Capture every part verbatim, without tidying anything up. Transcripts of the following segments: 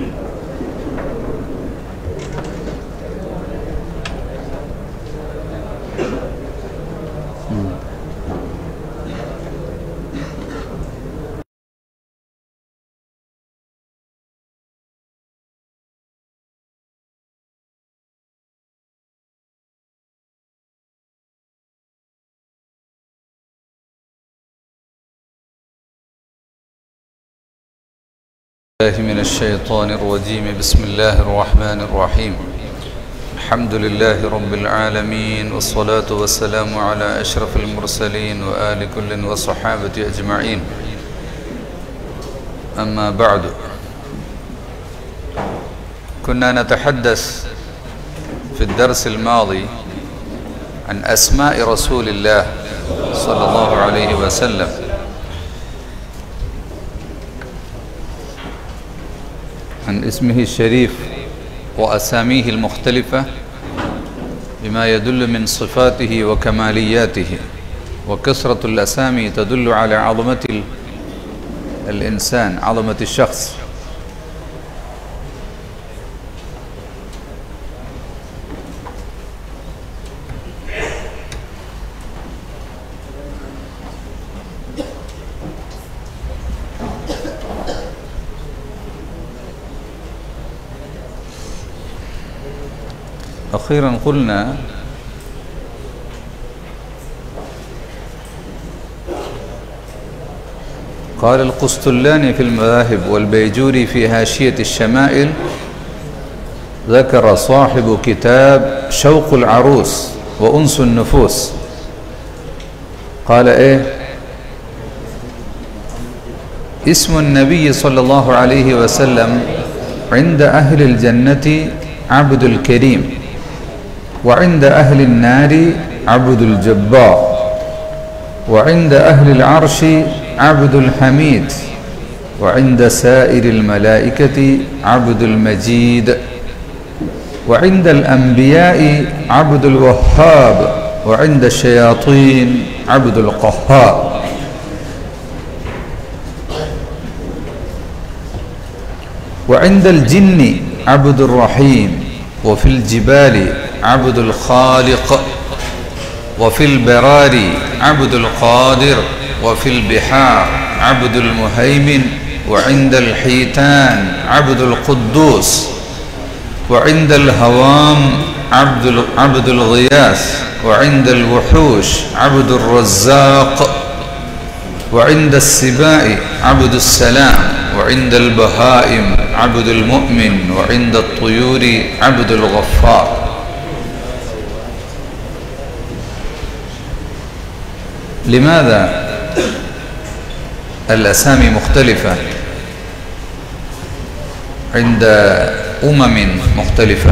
من الشيطان الرجيم بسم الله الرحمن الرحيم الحمد لله رب العالمين والصلاة والسلام على أشرف المرسلين وآل كل وصحابة أجمعين أما بعد كنا نتحدث في الدرس الماضي عن أسماء رسول الله صلى الله عليه وسلم عن اسمه الشريف وأساميه المختلفة بما يدل من صفاته وكمالياته وكثرة الأسامي تدل على عظمة الإنسان عظمة الشخص أخيرا قلنا قال القسطلاني في المذاهب والبيجوري في هاشية الشمائل ذكر صاحب كتاب شوق العروس وأنس النفوس قال إيه اسم النبي صلى الله عليه وسلم عند أهل الجنة عبد الكريم وعند أهل النار عبد الجبار وعند أهل العرش عبد الحميد وعند سائر الملائكة عبد المجيد وعند الأنبياء عبد الوهاب وعند الشياطين عبد القهار وعند الجن عبد الرحيم وفي الجبال عبد الخالق وفي البرار عبد القادر وفي البحار عبد المهيمن وعند الحيتان عبد القدوس وعند الهوام عبد عبد الغياث وعند الوحوش عبد الرزاق وعند السباع عبد السلام وعند البهائم عبد المؤمن وعند الطيور عبد الغفار لماذا الأسامي مختلفة عند أمم مختلفة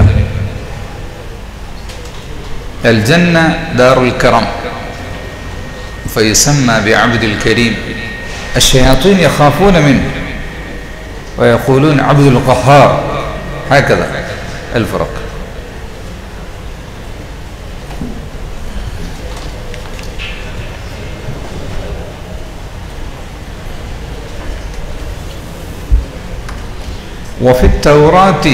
الجنة دار الكرم فيسمى بعبد الكريم الشياطين يخافون منه ويقولون عبد القهار هكذا الفرق وفي التوراة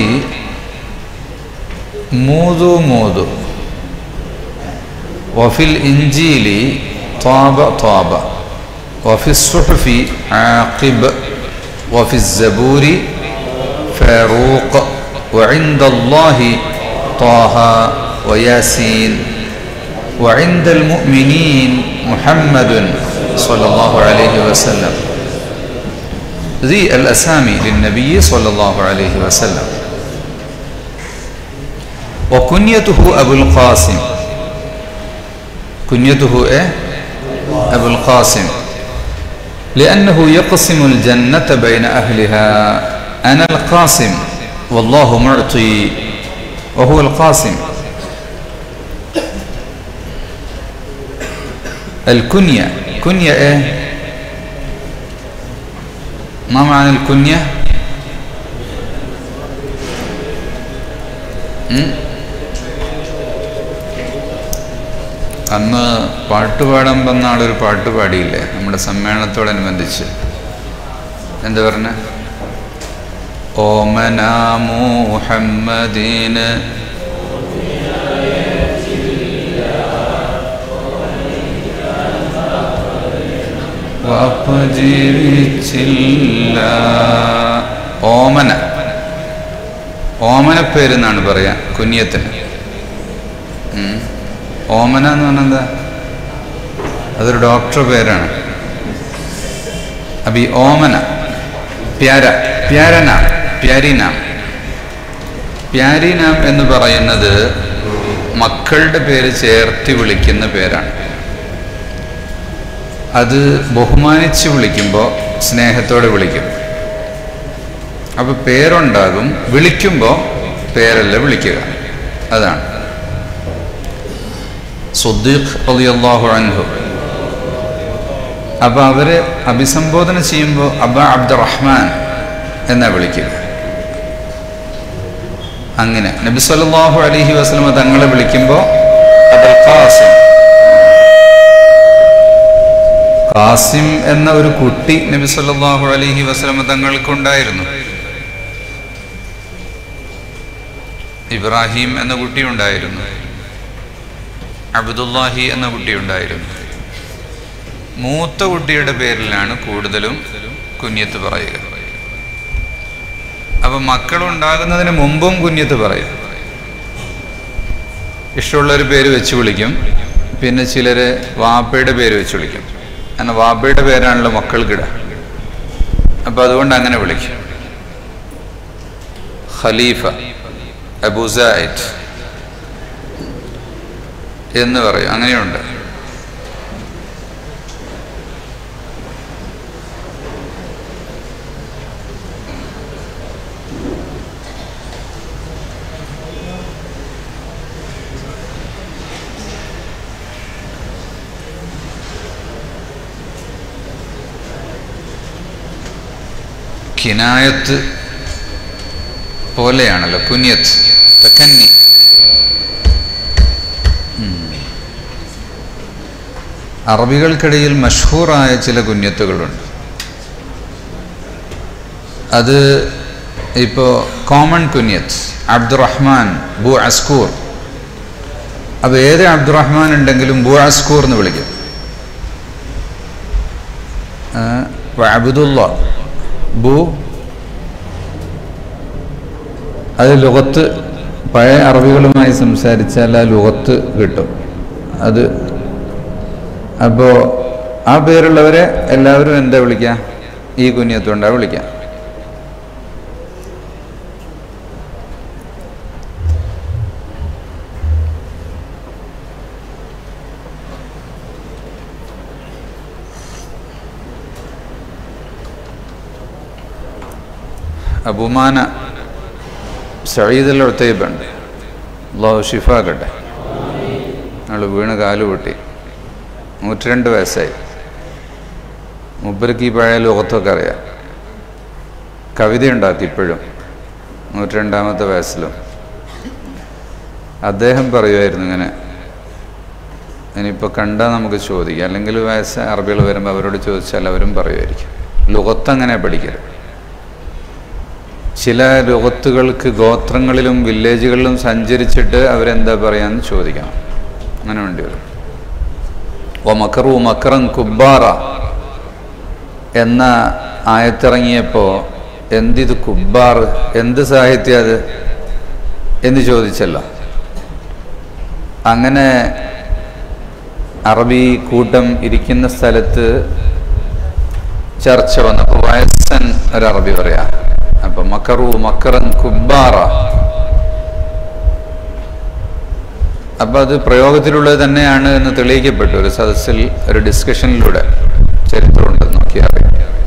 موذو موذو وفي الإنجيل طاب طاب وفي الصحف عاقب وفي الزبور فاروق وعند الله طه وياسين وعند المؤمنين محمد صلى الله عليه وسلم ذي الأسامي للنبي صلى الله عليه وسلم وكنيته أبو القاسم كنيته إيه أبو القاسم لأنه يقسم الجنة بين أهلها أنا القاسم والله معطي وهو القاسم الكنية كنية إيه ما معنى الكنية അന്ന് പാട്ട് പാടാൻ വന്ന ആളൊരു പാട്ട് പാടിയില്ലേ നമ്മുടെ സമ്മേളനത്തോടനുബന്ധിച്ച് എന്താ പറഞ്ഞ ഓമന മുഹമ്മദീന് വാപ്പ ജീവിച്ചില്ല. ഓമന ഓമനപ്പേരെന്നാണ് പറയാ കുഞ്ഞത്തിന്. ഓമന എന്ന് പറഞ്ഞാൽ എന്താ? അതൊരു ഡോക്ടർ പേരാണ്. അപ്പൊ ഈ ഓമന പ്യാര പ്യാരനാം പ്യാരിനാം പ്യാരിനാം എന്ന് പറയുന്നത് മക്കളുടെ പേര് ചേർത്തി വിളിക്കുന്ന പേരാണ്. അത് ബഹുമാനിച്ച് വിളിക്കുമ്പോൾ സ്നേഹത്തോടെ വിളിക്കും. അപ്പൊ പേരുണ്ടാകും, വിളിക്കുമ്പോൾ പേരല്ല വിളിക്കുക. അതാണ് സുദ്ദീഖ് റളിയല്ലാഹു അൻഹു. അപ്പൊ അവര് അഭിസംബോധന ചെയ്യുമ്പോൾ അബാ അബ്ദുറഹ്മാൻ എന്നാ വിളിക്കുക. അങ്ങനെ നബി സല്ലല്ലാഹു അലൈഹി വസല്ലമ തങ്ങളെ വിളിക്കുമ്പോൾ അബുൽ ഖാസിം ഖാസിം എന്ന ഒരു കുട്ടി നബി സല്ലല്ലാഹു അലൈഹി വസല്ലമ തങ്ങൾക്കുണ്ടായിരുന്നു. ഇബ്രാഹിം എന്ന കുട്ടി ഉണ്ടായിരുന്നു, അബ്ദുല്ലാഹി എന്ന കുട്ടി ഉണ്ടായിരുന്നു. മൂത്ത കുട്ടിയുടെ പേരിലാണ് കൂടുതലും കുഞ്ഞത്ത് പറയുക. അപ്പൊ മക്കളുണ്ടാകുന്നതിന് മുമ്പും കുഞ്ഞത്ത് പറയും. ഇഷ്ടമുള്ളൊരു പേര് വെച്ച് വിളിക്കും. പിന്നെ ചിലര് വാപ്പയുടെ പേര് വെച്ച് വിളിക്കും. അങ്ങനെ വാപ്പയുടെ പേരാണല്ലോ മക്കൾക്കിട. അപ്പൊ അതുകൊണ്ട് അങ്ങനെ വിളിക്കും. ഖലീഫ, അബൂ സഈദ് എന്ന് പറയും. അങ്ങനെയുണ്ട്. കിനായത്ത് പോലെയാണല്ലോ കുഞ്ഞത്ത്, തക്കന്നി. അറബികൾക്കിടയിൽ മഷ്ഹൂറായ ചില കുഞ്ഞത്തുകളുണ്ട്. അത് ഇപ്പോൾ കോമൺ കുഞ്ഞത്ത് അബ്ദുറഹ്മാൻ, ബു അസ്കൂർ. അപ്പോൾ ഏത് അബ്ദുറഹ്മാൻ ഉണ്ടെങ്കിലും ബു അസ്കൂർ എന്ന് വിളിക്കും. അബ്ദുള്ള ബു, അത് ലുഗത്ത് പഴയ അറബികളുമായി സംസാരിച്ചാൽ ആ ലുഗത്ത് കിട്ടും. അത് അപ്പോൾ ആ പേരുള്ളവരെ എല്ലാവരും എന്താ വിളിക്കുക? ഈ കുഞ്ഞത്തുകൊണ്ടാണ് വിളിക്കുക. അബുമാന സഈദ് അൽ ഉതൈബുണ്ട്, അല്ലാഹു ഷിഫാക്കട്ടെ. ഞങ്ങൾ വീണ് കാല് പൊട്ടി, നൂറ്റി രണ്ട് വയസ്സായി. മൂപ്പർക്ക് ഈ പഴയ ലോകത്തൊക്കെ അറിയാം. കവിതയുണ്ടാക്കി ഇപ്പോഴും നൂറ്റി രണ്ടാമത്തെ വയസ്സിലും. അദ്ദേഹം പറയുമായിരുന്നു ഇങ്ങനെ, ഇനിയിപ്പോൾ കണ്ടാൽ നമുക്ക് ചോദിക്കാം, അല്ലെങ്കിൽ വയസ്സ് അറബികൾ വരുമ്പോൾ അവരോട് ചോദിച്ചാൽ അവരും പറയുമായിരിക്കും. ലുഗത്തങ്ങനെ പഠിക്കരുത്. ചില ലുഗത്തുകൾക്ക് ഗോത്രങ്ങളിലും വില്ലേജുകളിലും സഞ്ചരിച്ചിട്ട് അവരെന്താ പറയാന്ന് ചോദിക്കണം. അങ്ങനെ വേണ്ടി വരും. ഓ മക്കറു മക്കറൻ കുബ്ബാറ എന്ന ആയത്തിറങ്ങിയപ്പോൾ എന്തിത് കുബ്ബാർ, എന്ത് സാഹിത്യം അത് എന്ന് ചോദിച്ചല്ലോ. അങ്ങനെ അറബി കൂട്ടം ഇരിക്കുന്ന സ്ഥലത്ത് ചർച്ച വന്നപ്പോൾ വയസ്സൻ ഒരു അറബി പറയാ. അപ്പൊ മക്കറു മക്കറൻ കുബ്ബാറ. അപ്പൊ അത് പ്രയോഗത്തിലുള്ളത് തന്നെയാണ് എന്ന് തെളിയിക്കപ്പെട്ടു. ഒരു സദസ്സിൽ ഒരു ഡിസ്കഷനിലൂടെ ചരിത്രമുണ്ടെന്ന് നോക്കിയാൽ അറിയാം.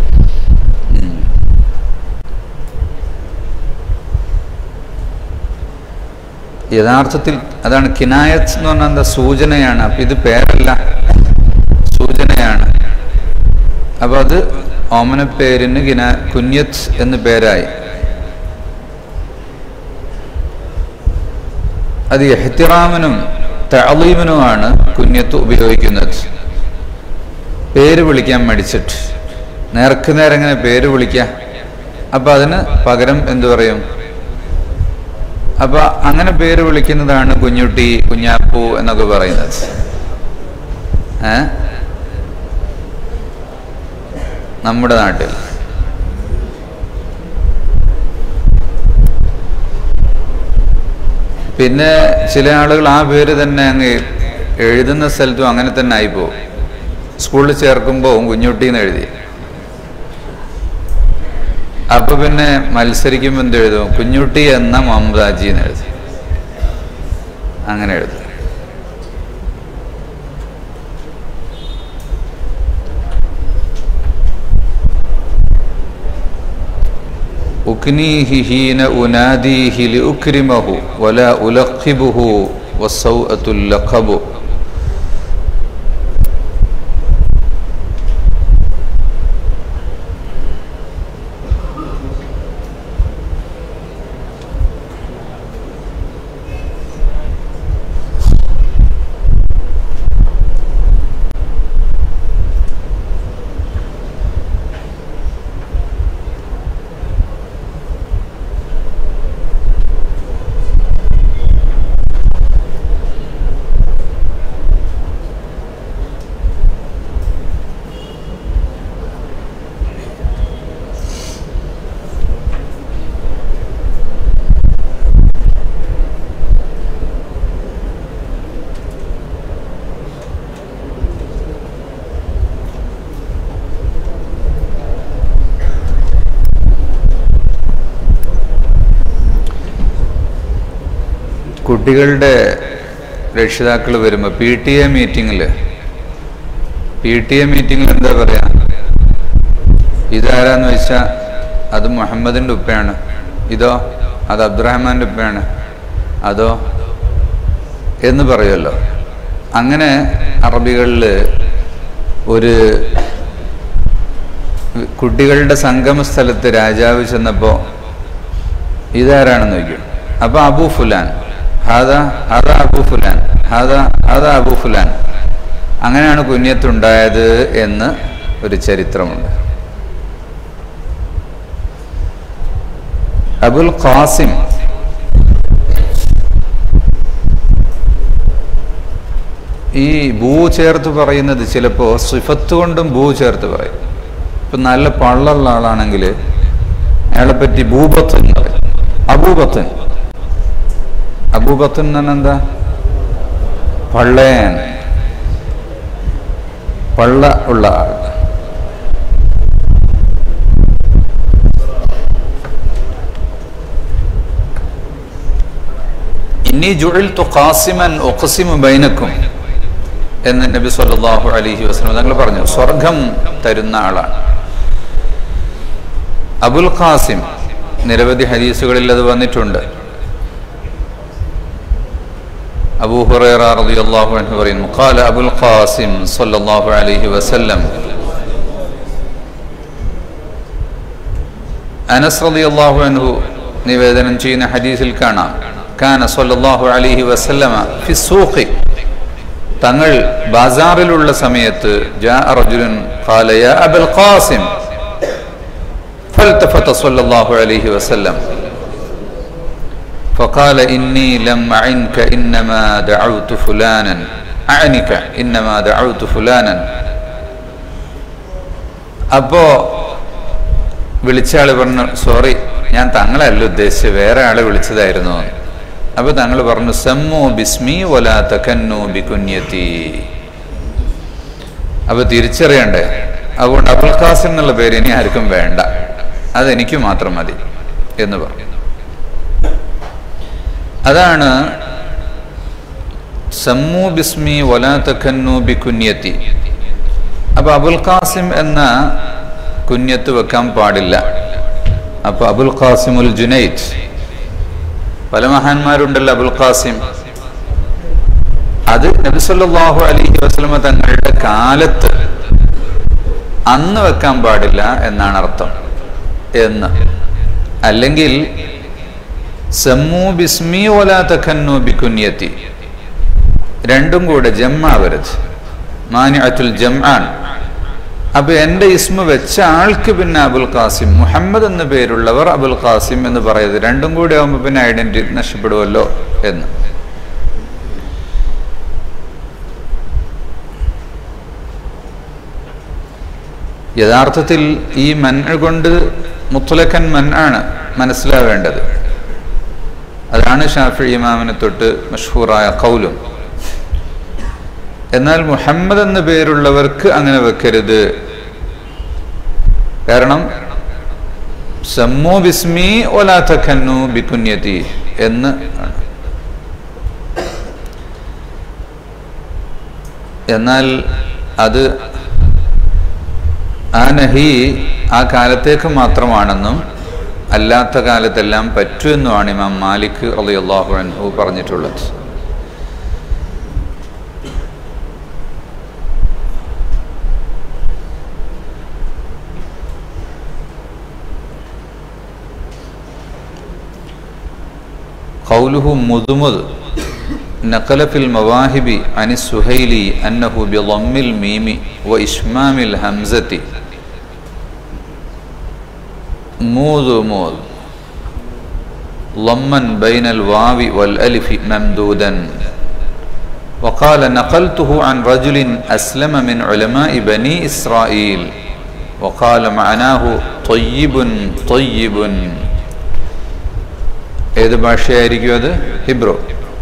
യഥാർത്ഥത്തിൽ അതാണ് കിനായത്ത് എന്ന് പറഞ്ഞാൽ എന്താ? സൂചനയാണ്. അപ്പൊ ഇത് പേരല്ല, സൂചനയാണ്. അപ്പൊ അത് ഓമനപ്പേരിന് കിനാ കുഞ്ഞത്ത് എന്ന് പേരായി. അത് ഇഹ്തിറാമിനും തഅളീമിനുമാണ് കുഞ്ഞത്ത് ഉപയോഗിക്കുന്നത്. പേര് വിളിക്കാൻ മടിച്ചിട്ട് നേർക്ക് നേരെ എങ്ങനെ പേര് വിളിക്കുക? അപ്പൊ അതിന് പകരം എന്തു പറയും? അപ്പൊ അങ്ങനെ പേര് വിളിക്കുന്നതാണ് കുഞ്ഞുട്ടി, കുഞ്ഞാപ്പു എന്നൊക്കെ പറയുന്നത്. ഏ നമ്മുടെ നാട്ടിൽ പിന്നെ ചില ആളുകൾ ആ പേര് തന്നെ അങ്ങ് എഴുതുന്ന സ്ഥലത്തും അങ്ങനെ തന്നെ ആയിപ്പോവും. സ്കൂളിൽ ചേർക്കുമ്പോൾ കുഞ്ഞുട്ടി എന്ന് എഴുതി, അപ്പൊ പിന്നെ മത്സരിക്കുമ്പോൾ എന്ത് എഴുതും? കുഞ്ഞുട്ടി എന്ന മമതാജി എന്ന് എഴുതി, അങ്ങനെ എഴുതും. ഉക്നീഹി ഹീന ഉനാദീഹി ലിഉക്രിമഹു വലാ ഉലഖിബുഹു വസൗഅത്തുൽ ലഖബു. കുട്ടികളുടെ രക്ഷിതാക്കൾ വരുമ്പോൾ പി ടി എ മീറ്റിങ്ങിൽ പി ടി എ മീറ്റിങ്ങിൽ എന്താ പറയാ? ഇതാരാന്ന് വെച്ചാൽ അത് മുഹമ്മദിൻ്റെ ഉപ്പയാണ്, ഇതോ അത് അബ്ദുറഹ്മാൻ്റെ ഉപ്പയാണ്, അതോ എന്ന് പറയുമല്ലോ. അങ്ങനെ അറബികളിൽ ഒരു കുട്ടികളുടെ സംഗമ സ്ഥലത്ത് രാജാവ് ചെന്നപ്പോൾ ഇതാരാണെന്ന് ചോദിക്കും. അപ്പോൾ അബൂ ഫുലാൻ, ഹാദാ ഹാദാ അബൂ ഫുലാൻ, ഹാദാ ഹാദാ അബൂ ഫുലാൻ. അങ്ങനെയാണ് കുഞ്ഞത്തുണ്ടായത് എന്ന് ഒരു ചരിത്രമുണ്ട്. അബുൽ ഖാസിം ഈ ഭൂ ചേർത്ത് പറയുന്നത് ചിലപ്പോൾ സിഫത്ത് കൊണ്ടും ഭൂ ചേർത്ത് പറയും. ഇപ്പം നല്ല പള്ളുള്ള ആളാണെങ്കിൽ അയാളെ പറ്റി ഭൂപത്ത് എന്ന് പറയും. അബൂബത്തൻ, അബൂബത്തൻ എന്ന് പറഞ്ഞാൽ എന്താ? പള്ളയൻ, പള്ള ഉള്ള ആൾ. ഇന്നി ജുഇൽതു ഖാസിമൻ ഉഖ്സിമു ബൈനക്കും എന്ന് നബി സല്ലല്ലാഹു അലൈഹി വസല്ലം തങ്ങൾ പറഞ്ഞു. സ്വർഗം തരുന്ന ആളാണ് അബുൽ ഖാസിം. നിരവധി ഹദീസുകളിൽ അത് വന്നിട്ടുണ്ട്. അബൂ ഹുറൈറ റളിയല്ലാഹു അൻഹു പറയുന്നു, ഖാല അബുൽ ഖാസിം സല്ലല്ലാഹു അലൈഹി വസല്ലം. അനസ് റളിയല്ലാഹു അൻഹു നിവേദനം ചെയ്യുന്ന ഹദീസിൽ കാണാം, കാന സല്ലല്ലാഹു അലൈഹി വസല്ലമ ഫി സൂഖി, തങ്ങൾ ബാസാറിലുള്ള സമയത്ത് ജാഅ റജുലുൻ ഖാല യാ അബുൽ ഖാസിം ഫൽതഫത സല്ലല്ലാഹു അലൈഹി വസല്ലം فقال إني لم أعنك إنما دعوت فلانا أعنك إنما دعوت فلانا. അപ്പോൾ വിളിച്ചയാൾ പറഞ്ഞു, സോറി, ഞാൻ തങ്ങളല്ല ഉദ്ദേശിച്ച്, വേറെ ആളെ വിളിച്ചതായിരുന്നു. അപ്പോൾ തങ്ങൾ പറഞ്ഞു, സമ്മു ബിസ്മി വലാ തകന്നു ബികുന്യതി. അപ്പോൾ തിരിച്ചറിയണ്ടേ, അതുകൊണ്ട് അബുൽ ഖാസിം എന്നുള്ള പേര് ഇനി ആർക്കും വേണ്ട, അതെനിക്ക് മാത്രം മതി എന്ന് പറഞ്ഞു. അതാണ് സമ്മു ബിസ്മി വലാ തകന്നു ബികുന്യതി. അപ്പൊ അബുൽ ഖാസിം എന്ന കുഞ്ഞത്ത് വെക്കാൻ പാടില്ല. അപ്പൊ അബുൽ ഖാസിമുൽ ജുനൈദ്, പല മഹാന്മാരുണ്ടല്ലോ അബുൽ ഖാസിം. അത് നബി സല്ലല്ലാഹു അലൈഹി വസല്ലമ തങ്ങളുടെ കാലത്ത് അന്ന് വെക്കാൻ പാടില്ല എന്നാണ് അർത്ഥം. എന്ന് അല്ലെങ്കിൽ സമ്മു ബിസ്മി വലാ തകന്നു ബികുന്യതി, രണ്ടും കൂടെ ജംആ വരത്, മാനിഅത്തുൽ ജംആൻ. അപ്പോൾ എൻ്റെ ഇസ്മ വെച്ച ആൾക്ക് പിന്നെ അബുൽ ഖാസിം, മുഹമ്മദ് എന്ന പേരുള്ളവർ അബുൽ ഖാസിം എന്ന് പറയുന്നത് രണ്ടും കൂടി ആകുമ്പോൾ പിന്നെ ഐഡന്റിറ്റി നഷ്ടപ്പെടുമല്ലോ എന്ന്. യഥാർത്ഥത്തിൽ ഈ മൻ കൊണ്ട് മുത്ലഖൻ മൻ ആണ് മനസ്സിലാവേണ്ടത്. അതാണ് ഷാഫിഈ ഇമാമിനെ തൊട്ട് മഷ്ഹൂറായ ഖൗലും. എന്നാൽ മുഹമ്മദ് എന്ന പേരുള്ളവർക്ക് അങ്ങനെ വെക്കരുത്. കാരണം സമ്മൂ ബിസ്മി വലാ തകന്നു ബികുന്യതി എന്ന് ആണ്. എന്നാൽ അത് ആ നഹി ആ കാലത്തേക്ക് മാത്രമാണെന്നും അല്ലാത്ത കാലത്തെല്ലാം പറ്റുമെന്നുമാണ് ഇമാം മാലിക് റളിയല്ലാഹു അൻഹു പറഞ്ഞിട്ടുള്ളത്. قوله مضمض نقل في المواهب عن السهيلي أنه بضم الميم وإشمام الهمزة موذ موذ ضما بين الواو والألف ممدودا. وقال نقلته عن رجل أسلم من علماء بني إسرائيل وقال معناه طيب طيب. ഏത് ഭാഷയായിരിക്കും അത്? ഹിബ്രു.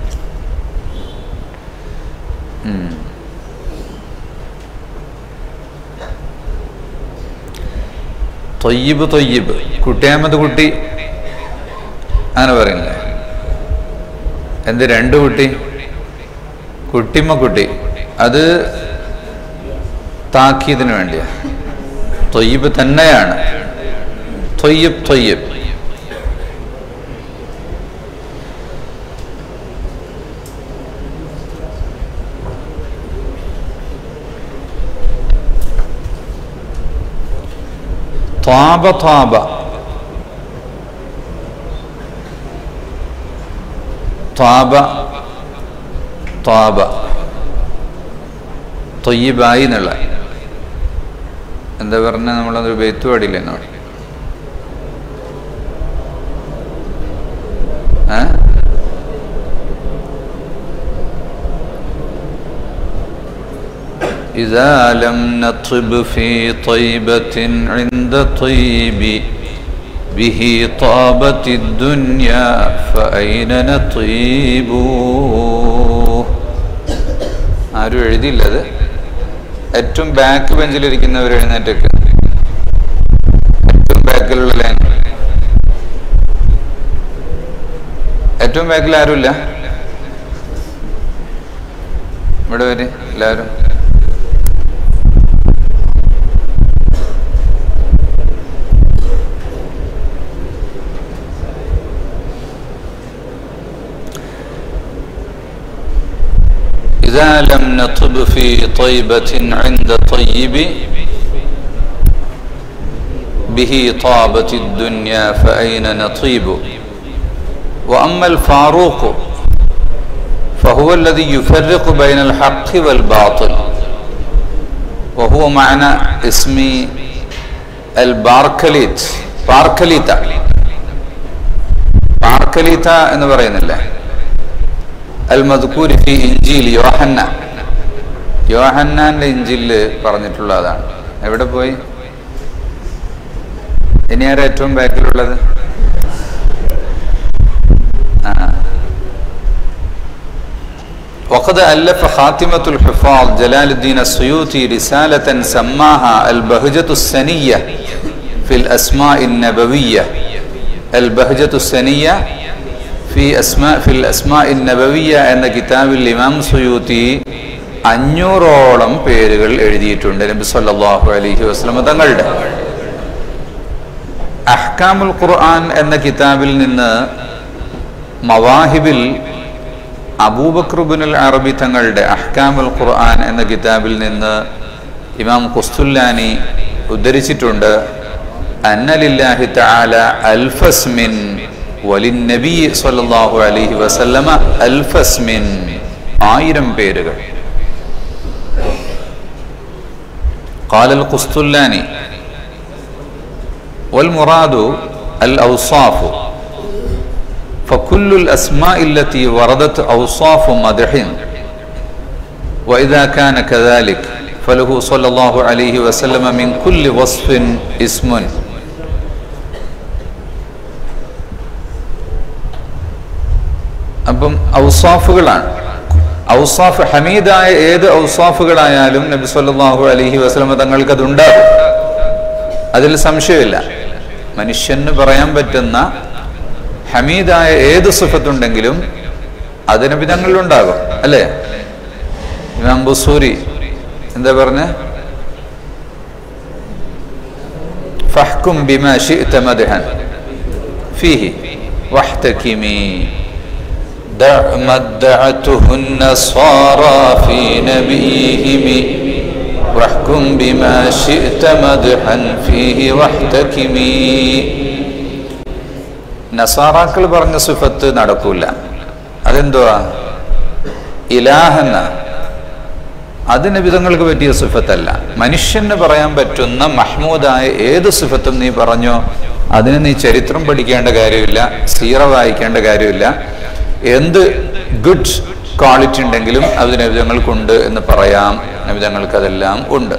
തൊയ്യിബ് തൊയ്യിബ് കുട്ടിയാമത് കുട്ടി അങ്ങനെ പറയുന്നില്ലേ? എന്ത് രണ്ട് കുട്ടി? കുട്ടിമ്മ കുട്ടി. അത് താക്കീതിന് വേണ്ടിയാ. തൊയ്യിബ് തന്നെയാണ്. തൊയ്യിബ് തൊയ്യിബ്. ത്വാബ ത്വാബ ത്വാബ ത്വാബ തൊയ്യിബായി എന്നുള്ള എന്താ പറഞ്ഞ നമ്മളതൊരു ബെയ്ത്ത് പാടില്ല എന്നോട്. ഏ إذا لم نطب في طيبة عند طيب به طابت الدنيا فأين نطيب. ആരും എഴുതിയില്ല അത്. ഏറ്റവും ബാക്ക് ബെഞ്ചിലിരിക്കുന്നവർ എഴുന്നേറ്റൊക്കെ. ഏറ്റവും ബാക്കിലുള്ള ലൈൻ. ഏറ്റവും ബാക്കിൽ ആരുമില്ല? ഇവിടെ വരെ എല്ലാവരും. إذا لم نطب في طيبة عند طيب به طابت الدنيا فأين نطيب. وأما الفاروق فهو الذي يفرق بين الحق والباطل وهو معنى اسم الباركليت. باركليتا باركليتا എന്ന് പറയുന്നില്ലേ? അൽ-മദ്കൂരി ഫി ഇൻജീൽ യോഹന്നാൻ. യോഹന്നാന്റെ ഇൻജീലിൽ പറഞ്ഞിട്ടുള്ള അതാണ്. എവിടെ പോയി? ഇനി ആരാ ഏറ്റവും ബാക്കിലുള്ളത്? ആ وقد ألف خاتمة الحفاظ جلال الدين السيوطي رسالة سماها البهجة السنية في الأسماء النبوية. البهجة السنية في أسماء في الأسماء النبوية എന്ന കിതാബിൽ ഇമാം സുയൂത്തി അഞ്ഞൂറോളം പേരുകൾ എഴുതിയിട്ടുണ്ട് നബി സല്ലല്ലാഹു അലൈഹി വസല്ലം തങ്ങളുടെ. അഹ്കാമുൽ ഖുർആൻ എന്ന കിതാബിൽ നിന്ന് മവാഹിബിൽ അബൂബക്കർ ഇബ്നുൽ അറബി തങ്ങളുടെ അഹ്കാമുൽ ഖുർആൻ എന്ന കിതാബിൽ നിന്ന് ഇമാം ഖുസ്തുല്ലാനി ഉദ്ധരിച്ചിട്ടുണ്ട്. അന്ന ലില്ലാഹി തആല അൽഫസ്മിൻ വലിന്നബി സ്വല്ലല്ലാഹു അലൈഹി വസല്ലമ അൽഫസ്മിൻ, ആയിരം പേരുകൾ. قال القسطلاني والمراد الأوصاف فكل الأسماء التي وردت أوصاف مدح وإذا كان كذلك فله صلى الله عليه وسلم من كل وصف اسم. അപ്പം ഔസാഫുകളാണ്. ഔസാഫ് ഹമീദായ ഏത് ഔസാഫുകളായാലും നബി സല്ലല്ലാഹു അലൈഹി വസല്ലം തങ്ങൾക്ക് അതുണ്ടാകും, അതിൽ സംശയമില്ല. മനുഷ്യന് പറയാൻ പറ്റുന്ന ഹമീദായ ഏത് സിഫത്തുണ്ടെങ്കിലും അത് നബി തങ്ങളിലുണ്ടാകും, അല്ലേ? ഇമാം ബുസൂരി എന്താ പറഞ്ഞ? ഫഹ്കും ബിമാ ശിഅത മദ്ഹൻ ഫീഹി വഹ്തകിമി دع مدعته النصارى في نبيهم واحكم بما شئت مدحا فيه واحتكمي. നസാറാക്കൾ പറഞ്ഞ സിഫത്ത് നടക്കൂല. അതെന്തുവാ? ഇലാഹെന്ന. അത് നബി തങ്ങൾക്ക് പറ്റിയ സിഫത്തല്ല. മനുഷ്യന് പറയാൻ പറ്റുന്ന മഹ്മൂദായ ഏത് സിഫത്തും നീ പറഞ്ഞോ, അതിന് നീ ചരിത്രം പഠിക്കേണ്ട കാര്യമില്ല, സീറ വായിക്കേണ്ട കാര്യമില്ല. എന്ത് ഗുഡ് ക്വാളിറ്റി ഉണ്ടെങ്കിലും അത് നബി തങ്ങൾക്കുണ്ട് എന്ന് പറയാം. നബി തങ്ങൾക്ക് അതെല്ലാം ഉണ്ട്.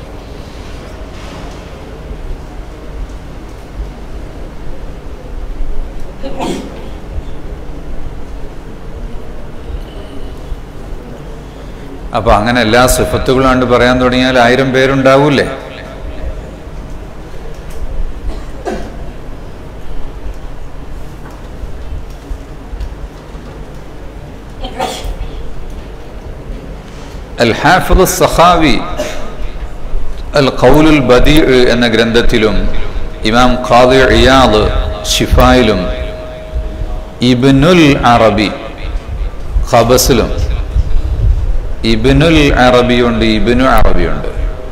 അപ്പൊ അങ്ങനെ എല്ലാ സിഫത്തുകളും കൊണ്ട് പറയാൻ തുടങ്ങിയാൽ ആയിരം പേരുണ്ടാവൂലേ? അൽ ഹാഫിദ് സഖാവി അൽ ഖൗലുൽ ബദീ എന്ന ഗ്രന്ഥത്തിലും ഇമാം ഖാദി ഇയാദ് ശിഫായിലും ഇബ്നുൽ അറബി ഖബസിലും ഇബ്നുൽ അറബിയുണ്ട്, ഇബ്നു അറബിയുണ്ട്.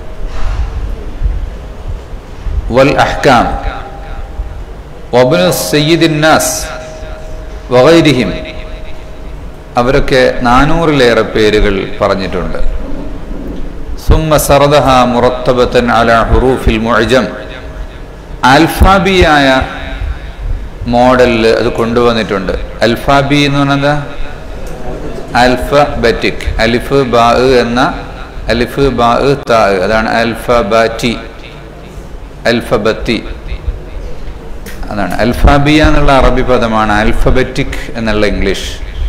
വൽ അഹ്കാം വബ്നു സയ്യിദിൻ നാസ് വഗൈരിഹിം, അവരൊക്കെ നാനൂറിലേറെ പേരുകൾ പറഞ്ഞിട്ടുണ്ട്. സുമ്മ സർദഹ മുറത്തബത്തൻ അലാ ഹുറൂഫിൽ മുഅ്ജം, ആൽഫാബിയായ മോഡലിൽ അത് കൊണ്ടുവന്നിട്ടുണ്ട്. അൽഫാബി എന്ന് പറഞ്ഞാൽ ആൽഫബറ്റിക്, അലിഫ് ബാ എന്ന അലിഫ് ബാ താ, അതാണ് ആൽഫബാറ്റി, ആൽഫബത്തി അതാണ്. അൽഫാബിയ എന്നുള്ള അറബി പദമാണ്, ആൽഫബറ്റിക് എന്നുള്ള ഇംഗ്ലീഷ്.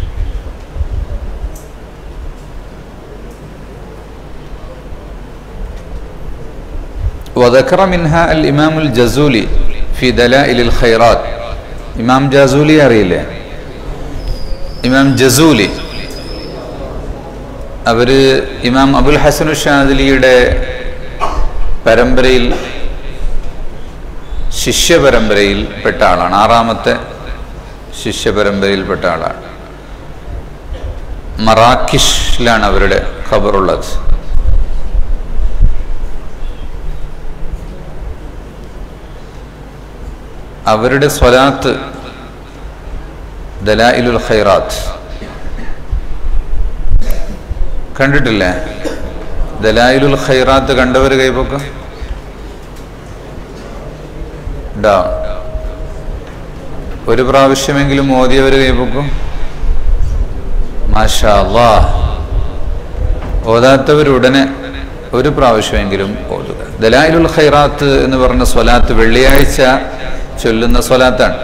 وذكر منها الإمام الجزولي في دلائل الخيرات. ഇമാം ജസൂലി അറിയില്ലേ? ഇമാം ജസൂലി അവര് ഇമാം അബുൽ ഹസൻ ഷാദിലിയുടെ പരമ്പരയിൽ, ശിഷ്യ പരമ്പരയിൽ പെട്ട ആളാണ്. ആറാമത്തെ ശിഷ്യ പരമ്പരയിൽപ്പെട്ട ആളാണ്. മറാക്കിഷിലാണ് അവരുടെ ഖബറുള്ളത്. അവരുടെ സ്വലാത്ത് ദലായിലുൽ ഖൈറാത്ത് കണ്ടിട്ടില്ലേ? ദലായിലുൽ ഖൈറാത്ത് കണ്ടവർ കൈപ്പൊക്കെ ഡാ ഒരു പ്രാവശ്യമെങ്കിലും ഓതിയവർ കൈപ്പൊക്കും. മാഷാ അല്ലാഹ്. ഓതാത്തവരുടനെ ഒരു പ്രാവശ്യമെങ്കിലും ഓതുക. ദലായിലുൽ ഖൈറാത്ത് എന്ന് പറഞ്ഞ സ്വലാത്ത് വെള്ളിയാഴ്ച ചൊല്ലുന്ന സ്വലാത്താണ്.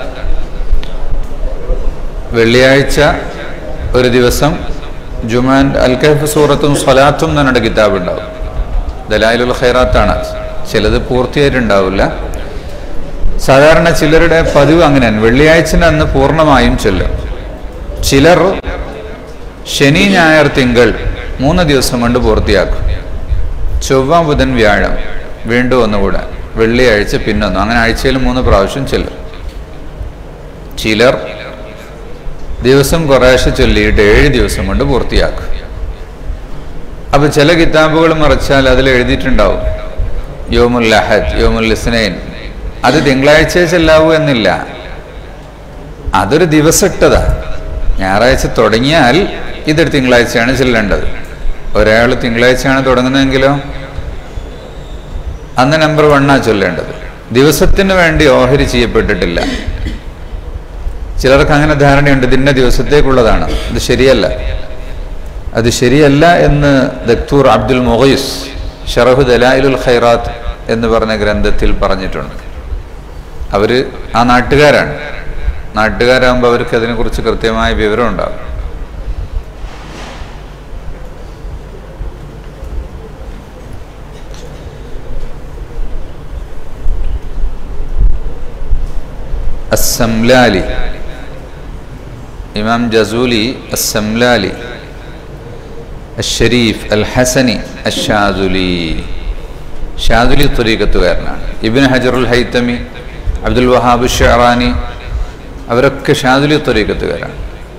വെള്ളിയാഴ്ച ഒരു ദിവസം ജുമാൻ അൽ കഹ്ഫ് സൂറത്തും സ്വലാത്തും എന്ന് പറഞ്ഞ കിതാബ് ഉണ്ടാവും. ദലായിലുൽ ഖൈറാത്താണ്. ചിലത് പൂർത്തിയായിട്ടുണ്ടാവില്ല. സാധാരണ ചിലരുടെ പതിവ് അങ്ങനെയാണ്, വെള്ളിയാഴ്ചൻ്റെ അന്ന് പൂർണ്ണമായും ചൊല്ലും. ചിലർ ശനി ഞായർ തിങ്കൾ മൂന്ന് ദിവസം കൊണ്ട് പൂർത്തിയാക്കും. ചൊവ്വ ബുധൻ വ്യാഴം വീണ്ടും ഒന്നുകൂടെ, വെള്ളിയാഴ്ച പിന്നൊന്നു, അങ്ങനെ ആഴ്ചയിൽ മൂന്ന് പ്രാവശ്യം ചൊല്ലും. ചിലർ ദിവസം കുറേശ്ശെ ചൊല്ലിയിട്ട് ഏഴ് ദിവസം കൊണ്ട് പൂർത്തിയാക്കും. അപ്പൊ ചില കിതാബുകൾ മറിച്ചാൽ അതിൽ എഴുതിയിട്ടുണ്ടാവും യോമുൽ അഹദ്, യോമുൽ ഇസ്നൈൻ, അത് തിങ്കളാഴ്ച ചെല്ലാവൂ എന്നില്ല. അതൊരു ദിവസട്ടതാ. ഞായറാഴ്ച തുടങ്ങിയാൽ ഇതൊരു തിങ്കളാഴ്ചയാണ് ചെല്ലേണ്ടത്. ഒരാൾ തിങ്കളാഴ്ചയാണ് തുടങ്ങുന്നതെങ്കിലോ അന്ന് നമ്പർ വണ്ണാ ചൊല്ലേണ്ടത്. ദിവസത്തിന് വേണ്ടി ഓഹരി ചെയ്യപ്പെട്ടിട്ടില്ല. ചിലർക്ക് അങ്ങനെ ധാരണയുണ്ട്, ഇതിന്ന ദിവസത്തേക്കുള്ളതാണ്. ഇത് ശരിയല്ല. അത് ശരിയല്ല എന്ന് ദക്തൂർ അബ്ദുൽ മുഗീസ് ഷറഹു ദലായിലുൽ ഖൈറാത്ത് എന്ന് പറഞ്ഞ ഗ്രന്ഥത്തിൽ പറഞ്ഞിട്ടുണ്ട്. അവർ ആ നാട്ടുകാരാണ്. നാട്ടുകാരാകുമ്പോൾ അവർക്ക് അതിനെക്കുറിച്ച് കൃത്യമായ വിവരം ഉണ്ടാകും. അസ്സംലാലി, ഇമാം ജസൂലി അസ്സംലാലി അഷ്ശരീഫ് അൽ ഹസനി അഷ്ശാദുലി, ഷാദുലി ത്വരീഖത്തുകാരനാണ്. ഇബ്നു ഹജറുൽ ഹൈതമി, അബ്ദുൽ വഹാബ് ഷഅറാനി അവരൊക്കെ ഷാദുലി ത്വരീഖത്തുകാരാണ്.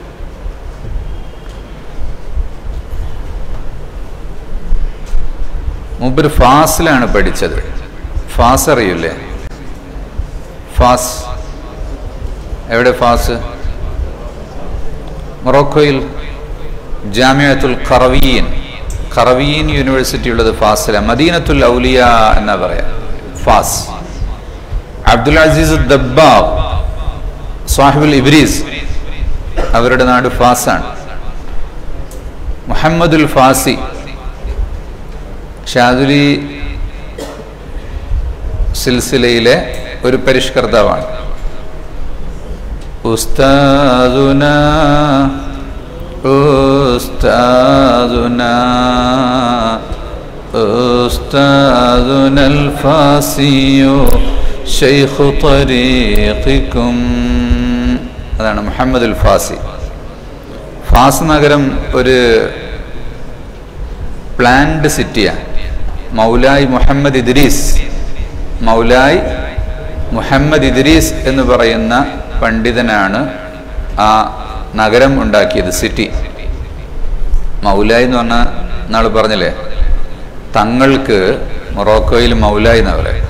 മൂപ്പര് ഫാസിലാണ് പഠിച്ചത്. ഫാസ് അറിയില്ലേ? ഫാസ് എവിടെ? ഫാസ് മൊറോക്കോയിൽ ജാമിഅത്തുൽ ഖറവിയ്യീൻ, ഖറവിയ്യീൻ യൂണിവേഴ്സിറ്റി ഉള്ളത് ഫാസിലാണ്. മദീനത്തുൽ ഔലിയ എന്നാ പറയാ ഫാസ്. അബ്ദുൽ അസീസ് ദബ്ബാബ് സാഹിബുൽ ഇബ്രീസ് അവരുടെ നാട് ഫാസാണ്. മുഹമ്മദുൽ ഫാസി ഷാദുലി സിൽസിലയിലെ ഒരു പരിഷ്കർത്താവാണ്. ഉസ്താദുനാ ഉസ്താദുനാ ഉസ്താദുനൽ ഫാസിയോ ശൈഖു ത്വരീഖികും, അതാണ് മുഹമ്മദുൽ ഫാസി. ഫാസ് നഗരം ഒരു പ്ലാൻഡ് സിറ്റിയാണ്. മൗലായി മുഹമ്മദ് ഇദ്രീസ്, മൗലായി മുഹമ്മദ് ഇദ്രീസ് എന്ന് പറയുന്ന പണ്ഡിതനാണ് ആ നഗരം ഉണ്ടാക്കിയത്, സിറ്റി. മൗലായി എന്ന് പറഞ്ഞാൽ നാളെ പറഞ്ഞില്ലേ, തങ്ങൾക്ക് മൊറോക്കോയിൽ മൗലായി എന്നാ പറയാം.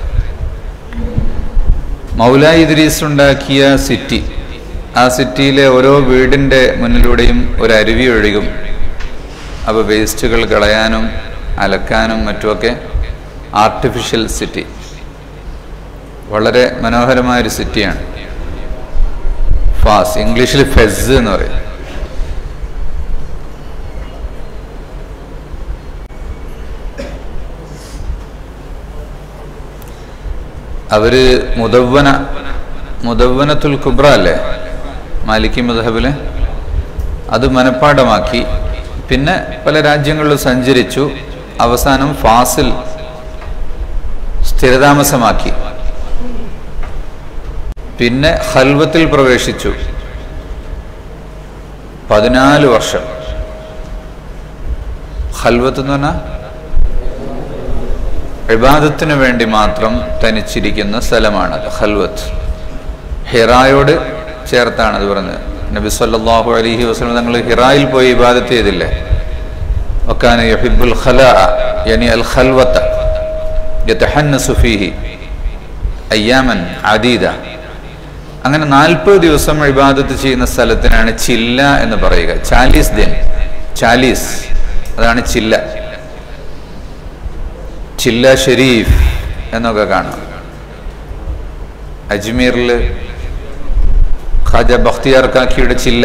മൗലായി ഇദ്രീസ് ഉണ്ടാക്കിയ സിറ്റി, ആ സിറ്റിയിലെ ഓരോ വീടിൻ്റെ മുന്നിലൂടെയും ഒരു അരുവി ഒഴുകും. അപ്പോൾ വേസ്റ്റുകൾ കളയാനും അലക്കാനും മറ്റുമൊക്കെ ആർട്ടിഫിഷ്യൽ സിറ്റി. വളരെ മനോഹരമായൊരു സിറ്റിയാണ് ഫാസ്. ഇംഗ്ലീഷിൽ ഫെസ് എന്ന് പറയും. അവര് മുദവ്വന മുദവ്വനത്തുൽ കുബ്ര അല്ലേ മാലിക്കി മദ്ഹബില്, അത് മനഃപ്പാഠമാക്കി. പിന്നെ പല രാജ്യങ്ങളിലും സഞ്ചരിച്ചു. അവസാനം ഫാസിൽ സ്ഥിരതാമസമാക്കി. പിന്നെ ഖൽവത്തിൽ പ്രവേശിച്ചു. പതിനാല് വർഷം. ഖൽവത്ത് എന്ന് പറഞ്ഞാൽ ഇബാദത്തിന് വേണ്ടി മാത്രം തനിച്ചിരിക്കുന്ന സ്ഥലമാണത് ഖൽവത്ത്. ഹിറായോട് ചേർത്താണ് അത് പറഞ്ഞത്. നബി സല്ലല്ലാഹു അലൈഹി വസല്ലം തങ്ങൾ ഹിറായിൽ പോയി ഇബാദത്ത് ചെയ്തില്ലേ? വകാന യുഹിബ്ബുൽ ഖലാഅ യാനി അൽ ഖൽവത യതഹന്നസു ഫീഹി അയ്യാമൻ അദീദ. അങ്ങനെ നാൽപ്പത് ദിവസം ഇബാദത്ത് ചെയ്യുന്ന സ്ഥലത്തിനാണ് ചില്ല എന്ന് പറയുക. ചാലീസ് ദിൻ, ചാലീസ് അതാണ് ചില്ല. ചില്ല ഷരീഫ് എന്നൊക്കെ കാണാം. അജ്മീറിൽ ഖാജ ബഖ്തിയാർ കാക്കിയുടെ ചില്ല.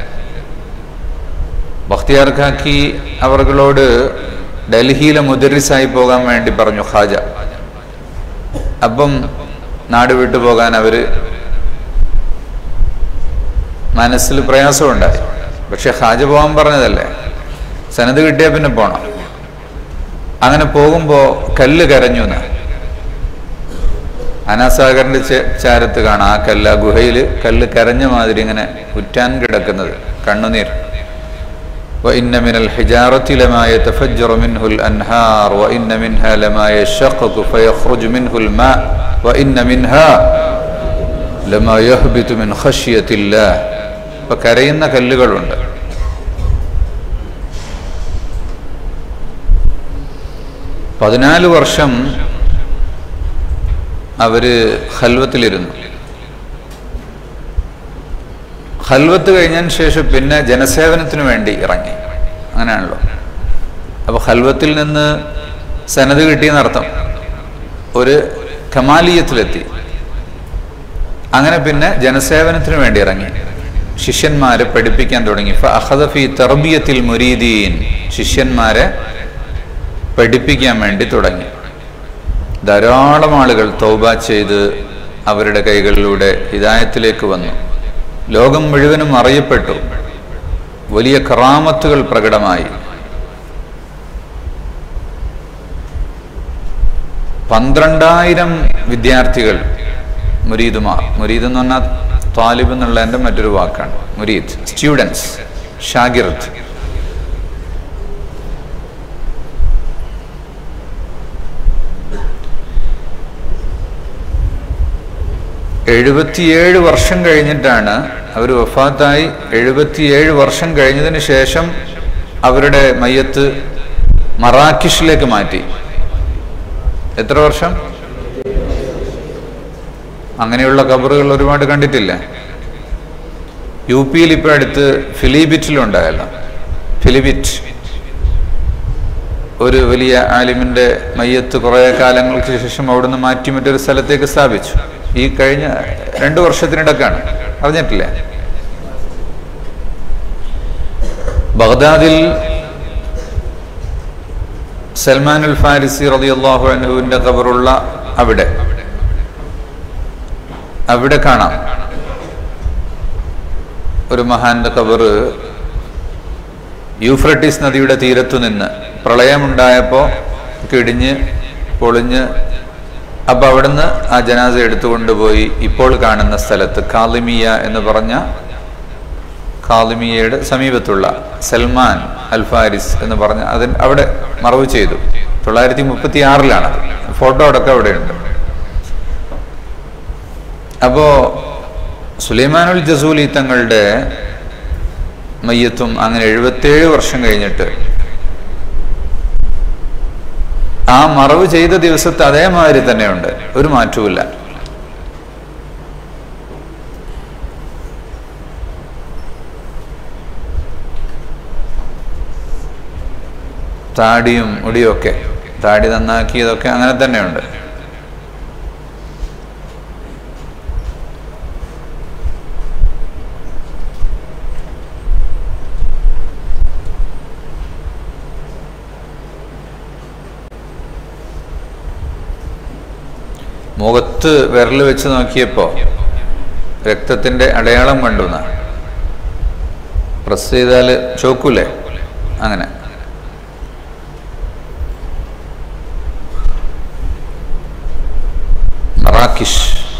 ബഖ്തിയാർ കാക്കി അവർകളോട് ഡൽഹിയിലെ മുദരിസായി പോകാൻ വേണ്ടി പറഞ്ഞു ഖാജ. അപ്പം നാട് വിട്ടു പോകാൻ അവര് മനസ്സിൽ പ്രയാസമുണ്ടായി. പക്ഷെ ഖാജ പോകാൻ പറഞ്ഞതല്ലേ, സനത് കിട്ടിയാൽ പിന്നെ പോണം. അങ്ങനെ പോകുമ്പോ കല്ല് കരഞ്ഞു എന്ന് അനാസാഗറിന്റെ ചാരത്ത് കാണാം. ആ കല്ല്, ആ ഗുഹയിൽ കല്ല് കരഞ്ഞ മാതിരി ഇങ്ങനെ ഉറ്റാൻ കിടക്കുന്നത്, കണ്ണുനീർ. وإن من الحجارة لما يتفجر منه الأنهار وإن منها لما يشقق فيخرج منه الماء وإن منها لما يهبط من خشية الله. അപ്പോൾ കരയുന്ന കല്ലുകളുണ്ട്. പതിനാല് വർഷം അവര് ഖൽവത്തിലിരുന്നു. ഖൽവത്ത് കഴിഞ്ഞതിന് ശേഷം പിന്നെ ജനസേവനത്തിന് വേണ്ടി ഇറങ്ങി. അങ്ങനെയാണല്ലോ. അപ്പൊ ഖൽവത്തിൽ നിന്ന് സനത് കിട്ടിയെന്നർത്ഥം. ഒരു കമാലിയത്തിലെത്തി. അങ്ങനെ പിന്നെ ജനസേവനത്തിന് വേണ്ടി ഇറങ്ങി, ശിഷ്യന്മാരെ പഠിപ്പിക്കാൻ തുടങ്ങി. ഫഅഖദ ഫീ തർബിയത്തിൽ മുരീദീൻ, ശിഷ്യന്മാരെ പഠിപ്പിക്കാൻ വേണ്ടി തുടങ്ങി. ധാരാളം ആളുകൾ തൗബ ചെയ്ത് അവരുടെ കൈകളിലൂടെ ഹിദായത്തിലേക്ക് വന്നു. ലോകം മുഴുവനും അറിയപ്പെട്ടു. വലിയ കറാമത്തുകൾ പ്രകടമായി. പന്ത്രണ്ടായിരം വിദ്യാർത്ഥികൾ, മുരീദുമാർ, മുരീദ് എന്ന് പറഞ്ഞാൽ താലിബ് എന്നുള്ളതിൻ്റെ മറ്റൊരു വാക്കാണ്. മുരീദ് സ്റ്റുഡൻസ്, ഷാഗിർദ്. എഴുപത്തിയേഴ് വർഷം കഴിഞ്ഞിട്ടാണ് അവർ വഫാത്തായി. എഴുപത്തിയേഴ് വർഷം കഴിഞ്ഞതിന് ശേഷം അവരുടെ മയ്യത്ത് മറാക്കിഷിലേക്ക് മാറ്റി. എത്ര വർഷം? അങ്ങനെയുള്ള ഖബറുകൾ ഒരുപാട് കണ്ടിട്ടില്ല. യു പിയിൽ ഇപ്പോൾ അടുത്ത് ഫിലിബിറ്റിലുണ്ടായല്ലോ. ഫിലിബിറ്റ് ഒരു വലിയ ആലിമിന്റെ മയ്യത്ത് കുറേ കാലങ്ങൾക്ക് ശേഷം അവിടുന്ന് മാറ്റി മറ്റൊരു സ്ഥലത്തേക്ക് സ്ഥാപിച്ചു. ഈ കഴിഞ്ഞ രണ്ടു വർഷത്തിനിടക്കാണ്, അറിഞ്ഞിട്ടില്ലേ? ബഗ്ദാദിൽ സൽമാനുൽ ഫാരിസി റളിയല്ലാഹു അൻഹുവിന്റെ ഖബറുള്ള അവിടെ അവിടെ കാണാം ഒരു മഹാന്റെ ഖബറ്. യൂഫ്രട്ടീസ് നദിയുടെ തീരത്തു നിന്ന് പ്രളയമുണ്ടായപ്പോൾ കിടിഞ്ഞ് പൊളിഞ്ഞ്, അപ്പൊ അവിടുന്ന് ആ ജനാസ എടുത്തുകൊണ്ടുപോയി ഇപ്പോൾ കാണുന്ന സ്ഥലത്ത്, കാളിമിയ എന്ന് പറഞ്ഞ കാളിമിയയുടെ സമീപത്തുള്ള സൽമാൻ അൽ ഫാരിസ് എന്ന് പറഞ്ഞ അതിന് അവിടെ മറവ് ചെയ്തു. തൊള്ളായിരത്തി മുപ്പത്തി ആറിലാണ്. ഫോട്ടോ അടക്കം അവിടെയുണ്ട്. അപ്പോ സുലൈമാനുൽ ജസൂലി തങ്ങളുടെ മയ്യത്തും അങ്ങനെ എഴുപത്തേഴ് വർഷം കഴിഞ്ഞിട്ട് ആ മറവ് ചെയ്ത ദിവസത്തെ അതേമാതിരി തന്നെയുണ്ട്, ഒരു മാറ്റവുമില്ല. താടിയും മുടിയൊക്കെ, താടി നന്നാക്കിയതൊക്കെ അങ്ങനെ തന്നെയുണ്ട്. മുഖത്ത് വിരൽ വെച്ച് നോക്കിയപ്പോൾ രക്തത്തിന്റെ അടയാളം കണ്ടുന്ന, പ്രസ് ചെയ്താൽ ചോക്കൂലേ, അങ്ങനെ. മറാക്കിഷ്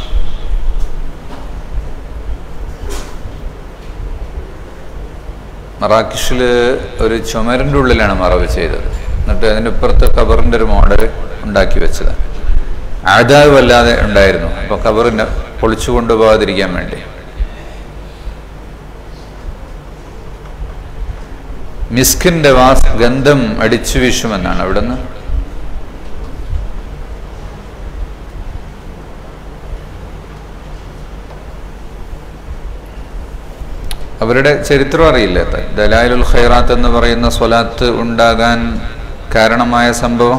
മറാക്കിഷില് ഒരു ചുമരിൻ്റെ ഉള്ളിലാണ് മറവ് ചെയ്തത്. എന്നിട്ട് അതിൻ്റെ ഇപ്പുറത്ത് ഖബറിൻ്റെ ഒരു മോഡൽ ഉണ്ടാക്കി വെച്ചത്. ആദാവ് വല്ലാതെ ഉണ്ടായിരുന്നു. അപ്പൊ ഖബറിനെ പൊളിച്ചു കൊണ്ടുപോകാതിരിക്കാൻ വേണ്ടി മിസ്കിന്റെ വാസ് ഗന്ധം അടിച്ചു വീശുമെന്നാണ് അവിടുന്ന്. അവരുടെ ചരിത്രം അറിയില്ല. ദലായിലുൽ ഖൈറാത്ത് എന്ന് പറയുന്ന സ്വലാത്ത് ഉണ്ടാകാൻ കാരണമായ സംഭവം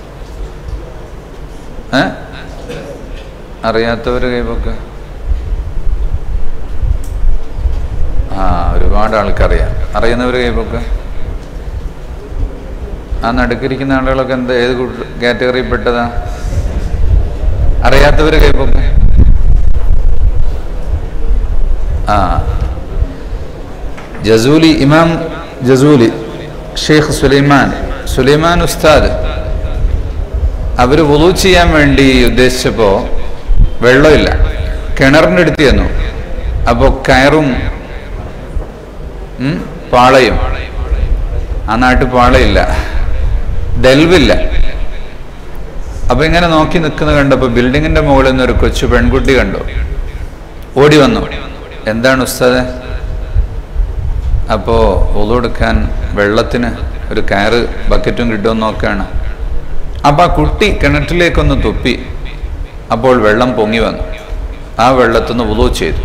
ഏ അറിയാത്തവര് കൈവക്ക്? ആ ഒരുപാട് ആൾക്കറിയാം. അറിയുന്നവര് കൈവക്ക്? ആ നടുക്കിരിക്കുന്ന ആളുകളൊക്കെ എന്താ, ഏത് കാറ്റഗറിയിൽ പെട്ടതാ? അറിയാത്തവര് കൈവക്ക്? ആ ജസൂലി, ഇമാം ജസൂലി, ഷെയ്ഖ് സുലൈമാൻ സുലൈമാൻ ഉസ്താദ്, അവർ വുളൂ ചെയ്യാൻ വേണ്ടി ഉദ്ദേശിച്ചപ്പോൾ വെള്ളമില്ല, കിണറിൻ്റെ അടുത്ത് ചെന്നു. അപ്പോൾ കയറും പാളയും, ആ നാട്ടിൽ പാളയില്ല, ഡെൽവില്ല. അപ്പൊ ഇങ്ങനെ നോക്കി നിൽക്കുന്ന കണ്ടപ്പോൾ ബിൽഡിങ്ങിന്റെ മുകളിൽ നിന്ന് ഒരു കൊച്ചു പെൺകുട്ടി കണ്ടു, ഓടി വന്നു. എന്താണ് ഉസ്താദേ? അപ്പോൾ വുളൂ എടുക്കാൻ വെള്ളത്തിന് ഒരു കയറ് ബക്കറ്റും കിട്ടുമെന്ന് നോക്കുകയാണ്. അപ്പം ആ കുട്ടി കിണറ്റിലേക്കൊന്ന് തുപ്പി. അപ്പോൾ വെള്ളം പൊങ്ങി വന്നു. ആ വെള്ളത്തിന്ന് വുളൂ ചെയ്തു.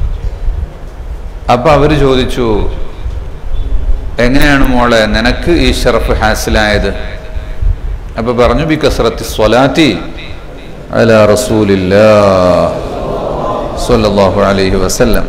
അപ്പം അവർ ചോദിച്ചു, എങ്ങനെയാണ് മോളെ നിനക്ക് ഈ ഷറഫ് ഹാസിലായത്? അപ്പം പറഞ്ഞു, ബി കസ്റത്തി സ്വലാത്തി, على رسول الله صلى الله عليه وسلم.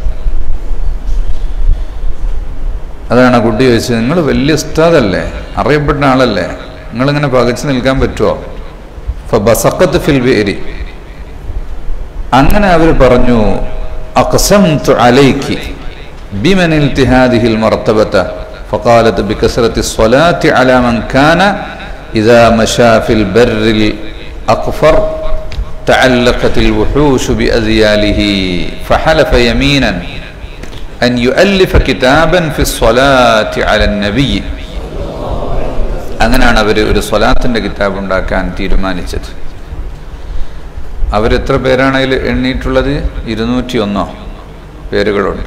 അതാണ് ആ കുട്ടി ചോദിച്ചത്, നിങ്ങൾ വലിയ ഉസ്താദല്ലേ, അറിയപ്പെട്ട ആളല്ലേ, നിങ്ങളിങ്ങനെ പകച്ചു നിൽക്കാൻ പറ്റുമോ? ഫബസഖത്ത് ഫിൽ ബിഅരി, അങ്ങനെ അവർ പറഞ്ഞു, അഖ്സംതു അലൈകി ബിമൻ ഇൽതിഹാദിഹിൽ മർതബത ഫഖാലത് ബികസ്റത്തി സ്വലാത്തി അലാ മൻ കാന ഇദാ മശാ ഫിൽ ബർറിൽ അഖ്ഫർ തഅല്ലഖത്തിൽ വുഹൂഷു ബിഅദിയാലിഹി ഫഹലഫ യമീനൻ അൻ യുഅല്ലിഫ കിതാബൻ ഫി സ്വലാത്തി അലൻ നബി. അങ്ങനെയാണ് അവർ ഒരു സ്വലാത്തിന്റെ കിതാബ് ഉണ്ടാക്കാൻ തീരുമാനിച്ചത്. അവരെത്ര പേരാണ് അതിൽ എണ്ണിയിട്ടുള്ളത്? ഇരുന്നൂറ്റി ഒന്നോ പേരുകളുണ്ട്.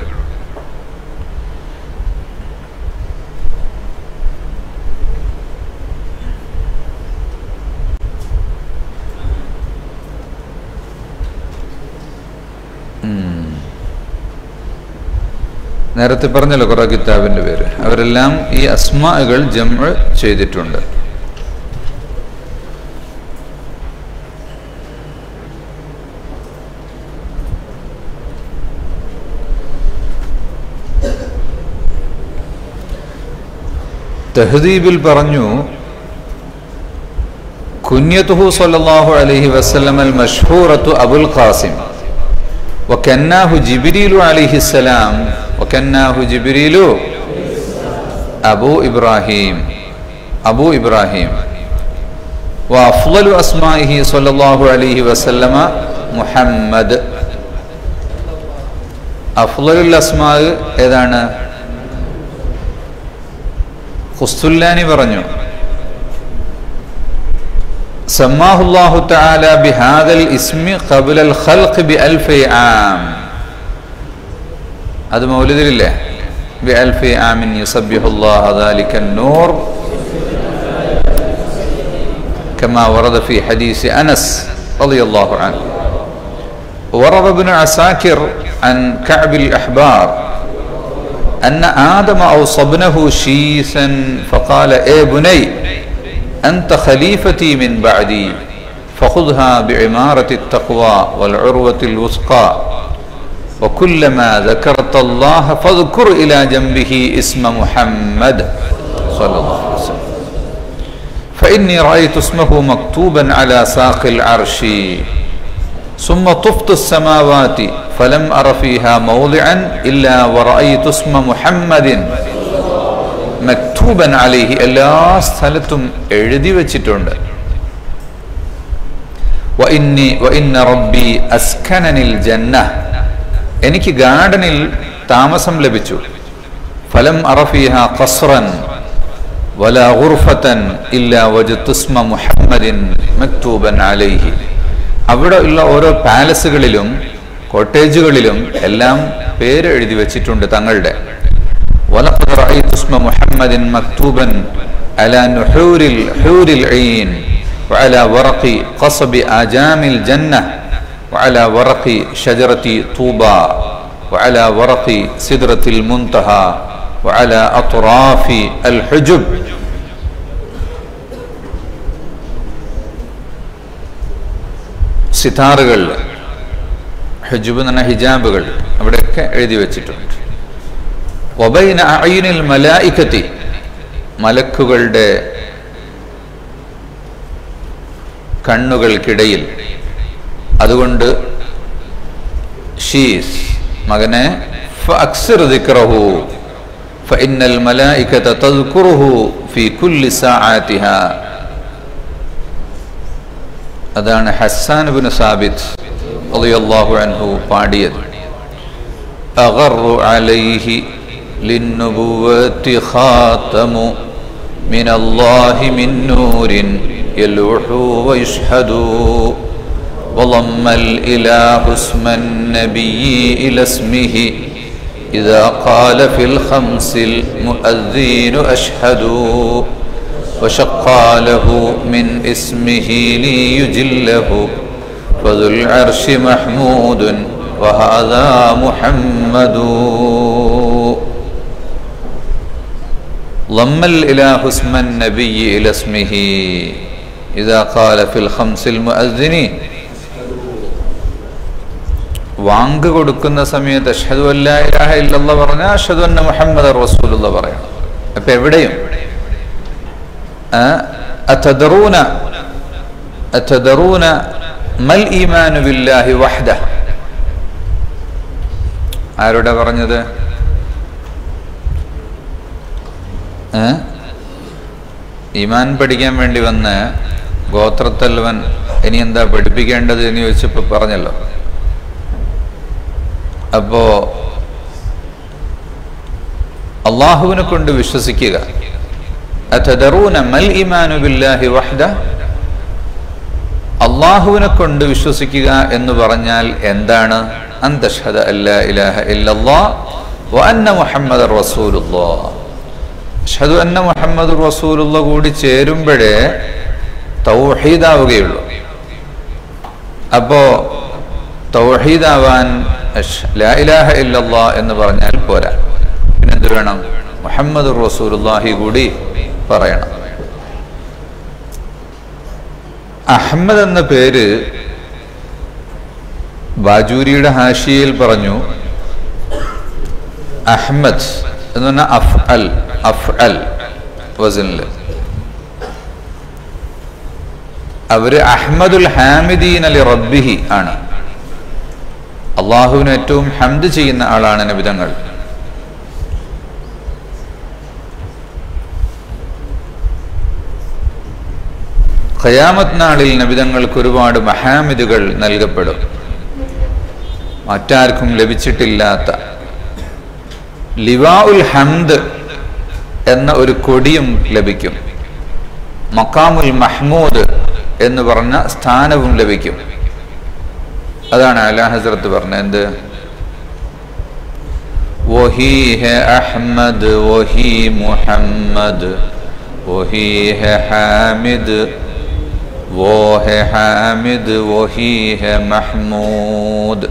നേരത്തെ പറഞ്ഞല്ലോ കുറേ കിതാബിന്റെ പേര്. അവരെല്ലാം ഈ അസ്മാകൾ ജംഅ് ചെയ്തിട്ടുണ്ട്. തഹ്ദീബിൽ പറഞ്ഞു, കുന്യതുഹു സ്വല്ലല്ലാഹു അലൈഹി വസല്ലം അൽ മഷ്ഹൂറത്തു അബുൽ ഖാസിം വകന്നാഹു ജിബ്രീലു അലൈഹിസ്സലാം വകന്നാഹു ജിബ്രീലു അബൂ ഇബ്രാഹിം അബൂ ഇബ്രാഹിം വഅഫ്ളലു അസ്മാഇഹി സ്വല്ലല്ലാഹു അലൈഹി വസല്ലം മുഹമ്മദ്. അഫ്ളലുൽ അസ്മാ ഏതാണ്? ഖുസ്തുല്ലാനി പറഞ്ഞു, സമ്മാഹുല്ലാഹു തആല ബിഹാദൽ ഇസ്മി ഖബ്ലൽ ഖൽഖ് ബിഅൽഫി ആം. അത് മൗലിദിലില്ലേ? ബിഅൽഫി ആമിൻ യുസബ്ബിഹുല്ലാഹ ദാലികൻ നൂർ കമാ വറദ ഫി ഹദീസ് അനസ് റളിയല്ലാഹു അൻഹു. വറദ ഇബ്നു അസാകിർ അൻ കഅബിൽ അഹ്ബാർ أن آدم أوصى ابنه شيثا فقال إيه بني أنت خليفتي من بعدي فخذها بعمارة التقوى والعروة الوثقى وكلما ذكرت الله فاذكر إلى جنبه اسم محمد صلى الله عليه وسلم فإني رأيت اسمه مكتوبا على ساق العرش ثم طفت السماوات فلم أر فيها موضعا إلا ورأيت اسم محمد مكتوبا عليه. എല്ലാ സ്ഥലത്തും എഴുതി വെച്ചിട്ടുണ്ട്. وإني وإن ربي أسكنني الجنة, എനിക്ക് ഗാർഡനിൽ താമസം ലഭിച്ചു. فلم أر فيها قصرا ولا غرفة إلا وجدت اسم محمد مكتوبا عليه. അവിടെ ഉള്ള ഓരോ പാലസുകളിലും കോട്ടേജുകളിലും എല്ലാം പേര് എഴുതി വെച്ചിട്ടുണ്ട് തങ്ങളുടെ. വലഖദ് റഅയ്തു ഇസ്മ മുഹമ്മദിൻ മക്തൂബൻ അലാ നുഹൂരിൽ ഹൂരിൽ ഐൻ വഅലാ വറഖി ഖസ്ബി ആജാമിൽ ജന്നഹ വഅലാ വറഖി ഷജറതി തൂബ വഅലാ വറഖി സിദ്റത്തിൽ മുൻതഹ വഅലാ അത്റാഫി അൽ ഹുജുബ്. സിതാറുകൾ, ഹുജുബ് എന്ന ഹിജാബുകൾ അവിടെയൊക്കെ എഴുതി വെച്ചിട്ടുണ്ട്. വബൈന അഅ്യുനിൽ മലായികതി, മലക്കുകളുടെ കണ്ണുകൾക്കിടയിൽ. അതുകൊണ്ട് ഷീസ് മകനെ ഫഅക്സിർ ദിക്റഹു ഫഇന്നൽ മലായികത തദ്കുറുഹു ഫീ കുല്ലി സഅാതിഹാ. അതാണ് ഹസ്സാൻ ഇബ്നു സാബിത്ത് റളിയല്ലാഹു അൻഹു പാടിയത്. അഗറു അലൈഹി ലിന്നുബുവ്വതി ഖാതമു മിനല്ലാഹി മിൻ നൂരിൻ യലൂഹു വയഷ്ഹദു വളമ്മൽ ഇലാഹു ഇസ്മൻ നബിയ്യി ഇലാ ഇസ്മിഹി ഇദാ ഖാല ഫിൽ ഖംസിൽ മുഅദ്ദിനു അഷ്ഹദു وشقى له من اسمه ليجله فذو العرش محمود وهذا محمد. ضم الإله اسم النبي إلى اسمه. ഇദാ ഖാല ഫിൽ ഖംസിൽ മുഅദ്ദിനി, വാങ്ക് കൊടുക്കുന്ന സമയത്ത് അഷ്ഹദു അല്ലാ ഇലാഹ ഇല്ലല്ലാഹ് പറഞ്ഞാൽ അഷ്ഹദു അന്ന മുഹമ്മദർ റസൂലുള്ളാഹ് പറയണം. അപ്പൊ എവിടെയും അതദറൂന അതദറൂന മൽ ഈമാനു ബില്ലാഹി വഹ്ദഹ, ആരോടാ പറഞ്ഞത്? ഈമാൻ പഠിക്കാൻ വേണ്ടി വന്ന ഗോത്രത്തലവൻ ഇനി എന്താ പഠിപ്പിക്കേണ്ടത് എന്ന് ചോദിച്ചപ്പോ പറഞ്ഞല്ലോ. അപ്പോ അള്ളാഹുവിനെ കൊണ്ട് വിശ്വസിക്കുക. അതദറൂന മൽ ഈമാനു ബില്ലാഹി വഹ്ദഹ, അള്ളാഹുവിനെ കൊണ്ട് വിശ്വസിക്കുക എന്ന് പറഞ്ഞാൽ എന്താണ്? അൻ തശ്ഹദ അല്ലാ ഇലാഹ ഇല്ലല്ലാഹ് വ അന്ന മുഹമ്മദർ റസൂലുള്ളാഹ്. അഷ്ഹദു അന്ന മുഹമ്മദുർ റസൂലുള്ളാഹ് കൂടി ചേരുമ്പോഴേ തൗഹീദാവുകയുള്ളൂ. അപ്പോ തൗഹീദാവാൻ ലാ ഇലാഹ ഇല്ലല്ലാഹ് എന്ന് പറഞ്ഞാൽ പോരാ, പിന്നെന്ത് വേണം? മുഹമ്മദുർ റസൂലുള്ളാഹി കൂടി പറയണം. അഹ്മദ് എന്ന പേര് ബാജൂരിയുടെ ഹാഷിയയിൽ പറഞ്ഞു, അഹ്മദ് എന്ന് പറഞ്ഞാൽ അഫ്അൽ അഫ്അൽ വസനില്. അവര് അഹ്മദുൽ ഹാമിദീന ലി റബ്ബിഹി ആണ്. അള്ളാഹുവിന് ഏറ്റവും ഹംദ് ചെയ്യുന്ന ആളാണ് നബിതങ്ങൾ. ഖിയാമത്ത് നാളിൽ നബിതങ്ങൾക്ക് ഒരുപാട് മഹാമിദുകൾ നൽകപ്പെടും. മറ്റാർക്കും ലഭിച്ചിട്ടില്ലാത്ത ലിവാഉൽ ഹംദ് എന്ന ഒരു കൊടിയും ലഭിക്കും. മഖാമുൽ മഹ്മൂദ് എന്ന് പറഞ്ഞ സ്ഥാനവും ലഭിക്കും. അതാണ് അലാ ഹസ്രത്ത് പറഞ്ഞത്. എന്ത്? വഹീ ഹെ അഹ്മദ് വഹീ മുഹമ്മദ് വഹീ ഹെ ഹാമിദ് വോ ഹെ ഹാമിദ് വഹീ ഹെ മഹ്മൂദ്.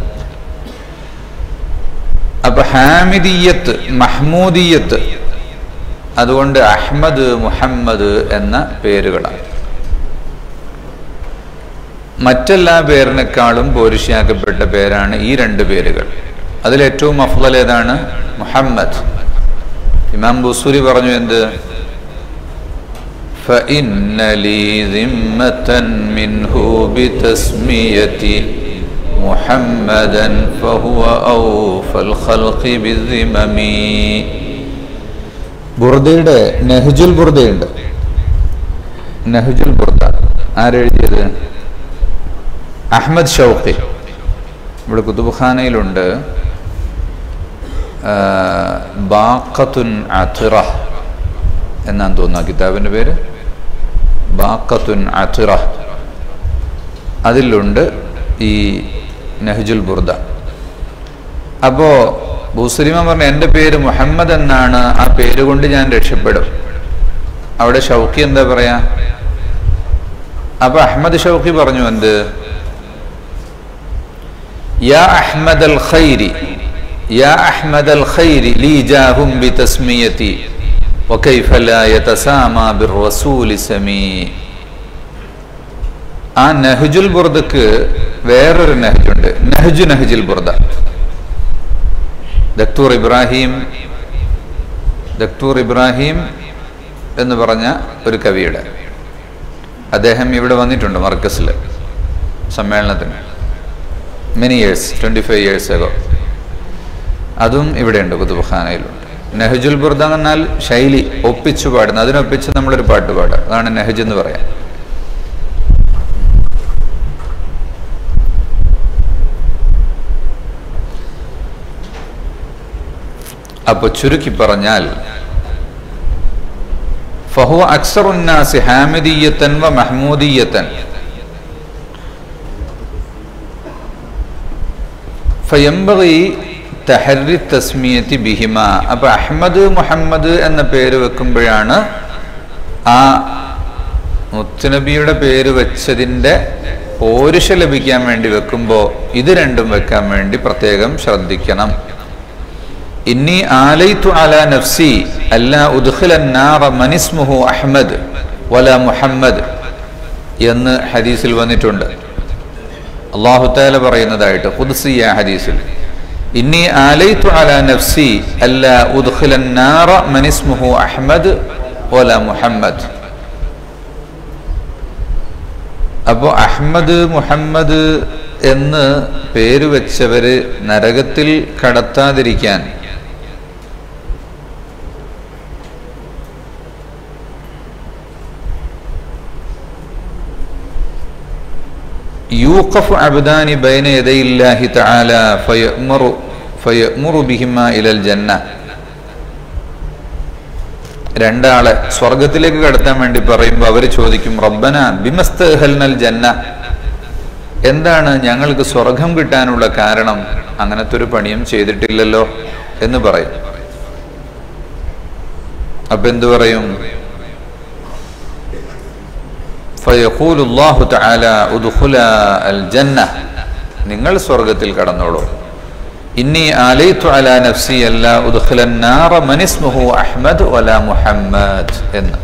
അപ്പൊ ഹാമിദിയത്ത് മഹ്മൂദിയത്ത്, അതുകൊണ്ട് അഹ്മദ് മുഹമ്മദ് എന്ന പേരുകളാണ്. മറ്റെല്ലാ പേരിനേക്കാളും പോരിശയാക്കപ്പെട്ട പേരാണ് ഈ രണ്ട് പേരുകൾ. അതിലേറ്റവും അഫ്ളൽ ഏതാണ്? മുഹമ്മദ്. ഇമാം ബുസൂരി പറഞ്ഞു, എന്ത്? فإن لي ذمة منه بتسميتي محمدا فهو أوفى الخلق بالذمم. ബുർദയുടെ നെഹ്ജുൽ ബുർദയുണ്ട്. നെഹ്ജുൽ ബുർദ ആരെഴുതിയത്? അഹ്മദ് ഷൗഖി. ഇവിടെ കുതുബ്ഖാനയിലുണ്ട്. ബാഖത്തുൻ അത്റ എന്നാണ് തോന്നുന്നു കിതാബിന്റെ പേര്. ബാഖത്തുൻ അത്റ. അതിലുണ്ട് ഈ നെഹ്ജുൽ ബുർദ. അപ്പോ ബൂസലിമ പറഞ്ഞു, എൻ്റെ പേര് മുഹമ്മദ് എന്നാണ്, ആ പേര് കൊണ്ട് ഞാൻ രക്ഷപ്പെടും. അവിടെ ഷൗഖി എന്താ പറയാ? അപ്പൊ അഹ്മദ് ഷൗഖി പറഞ്ഞു, എന്ത്? യാ അഹ്മദ് അൽ ഖൈരി യാ അഹ്മദ് അൽ ഖൈരി ലീ ജാഹും ബിതസ്മിയതി വകൈഫ ലാ യതസാമാ ബിർറസൂലി സമീ. ആ നെഹ്ജുൽ ബുർദക്ക് വേറൊരു നെഹ്ജുണ്ട്, നെഹ്ജു നെഹ്ജുൽ ബുർദ. ദക്തൂർ ഇബ്രാഹിം ദക്തൂർ ഇബ്രാഹിം എന്ന് പറഞ്ഞ ഒരു കവിയുടെ, അദ്ദേഹം ഇവിടെ വന്നിട്ടുണ്ട് മർക്കസിൽ സമ്മേളനത്തിന് many years twenty five years ago. അതും ഇവിടെയുണ്ട്, കുതുബ്ഖാനയിലുണ്ട്. നെഹ്ജുൽ ബുർദ എന്നാൽ ശൈലി ഒപ്പിച്ചു പാടുന്ന, അതിനൊപ്പിച്ച് നമ്മളൊരു പാട്ട് പാടുക, അതാണ് നെഹ്ജ് എന്ന് പറയാം. അപ്പൊ ചുരുക്കി പറഞ്ഞാൽ ഫഹുവ അക്സറുന്നാസി ഹാമിദിയ്യതൻ വ മഹ്മൂദിയ്യതൻ ഫയംബഗി തഹർരി തസ്മിയതി ബിഹിമാ. അപ്പൊ അഹ്മദ് മുഹമ്മദ് എന്ന പേര് വെക്കുമ്പോഴാണ് ആ മുത്തുനബിയുടെ പേര് വെച്ചതിൻ്റെ പോരുഷ ലഭിക്കാൻ വേണ്ടി വെക്കുമ്പോൾ ഇത് രണ്ടും വെക്കാൻ വേണ്ടി പ്രത്യേകം ശ്രദ്ധിക്കണം. ഇന്നി ആലൈതു അലാ നഫ്സി അല്ലാ ഉദ്ഖിലൻ നാറ മൻ ഇസ്മുഹു അഹ്മദ് വലാ മുഹമ്മദ്. എന്ന് ഹദീസിൽ വന്നിട്ടുണ്ട്. അല്ലാഹു തആല പറയുന്നതായിട്ട് ഖുദ്സിയ ഹദീസിൽ, ഇന്നി ആലൈതു അലാ നഫ്സി അല്ലാ ഉദ്ഖിലൻ നാറ മൻ ഇസ്മുഹു അഹ്മദ് വലാ മുഹമ്മദ്. അപ്പോൾ അഹ്മദ് മുഹമ്മദ് എന്ന് പേര് വെച്ചവര് നരകത്തിൽ കടത്താതിരിക്കാൻ യൂഖഫു അബ്ദാനി ബൈന യദൈല്ലാഹി തആല ഫയഅ്മുറു ഫയഅ്മുറു ബിഹിമാ ഇലൽ ജന്ന. രണ്ടാളെ സ്വർഗത്തിലേക്ക് കടത്താൻ വേണ്ടി പറയുമ്പോൾ അവർ ചോദിക്കും, റബ്ബന ബിമസ്തഹൽനൽ ജന്ന, എന്താണ് ഞങ്ങൾക്ക് സ്വർഗം കിട്ടാനുള്ള കാരണം? അങ്ങനത്തെ ഒരു പണിയും ചെയ്തിട്ടില്ലല്ലോ എന്ന് പറയും. അപ്പൊ എന്തു പറയും? ഫയഖൂലു അല്ലാഹു തആല ഉദ്ഖുലാ അൽ ജന്ന, നിങ്ങൾ സ്വർഗത്തിൽ കടന്നോളൂ. ഇന്നി ആലൈതു അലാ നഫ്സി അല്ലാ ഉദ്ഖിലൻ നാറ മൻ ഇസ്മുഹു അഹ്മദ് വലാ മുഹമ്മദ് എന്ന്.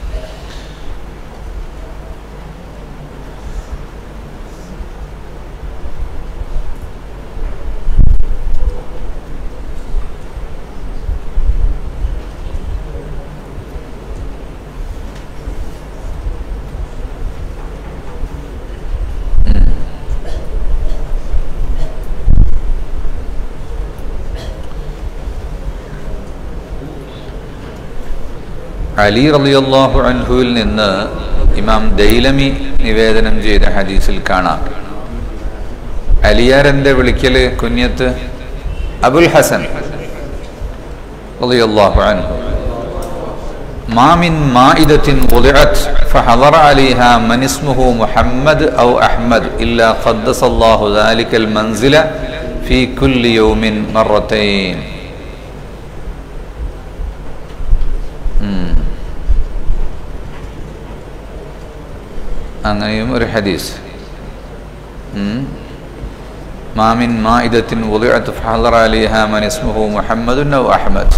അലി റളിയല്ലാഹു അൻഹുവിൽ നിന്ന് ഇമാം ദൈലമി നിവേദനം ചെയ്ത ഹദീസിൽ കാണാം, അലിയാരെന്റെ വിളിക്കല് കുഞ്ഞത്ത് അബുൽ ഹസൻ റളിയല്ലാഹു അൻഹു, മാ മിൻ മാഇദത്തിൻ വുദിഅത് ഫഹദറ അലൈഹാ മൻ ഇസ്മുഹു മുഹമ്മദ് ഔ അഹ്മദ് ഇല്ലാ ഖദ്ദസല്ലാഹു ദാലികൽ മൻസില ഫീ കുല്ലി യൗമിൻ മറത്തൈൻ. അങ്ങനെയും ഒരു ഹദീസ്, മാമിൻ മാഇദത്തിൻ വുദിഅത് ഫഹദറ അലൈഹാ മൻ ഇസ്മുഹു മുഹമ്മദുൻ ഔ അഹ്മദ്.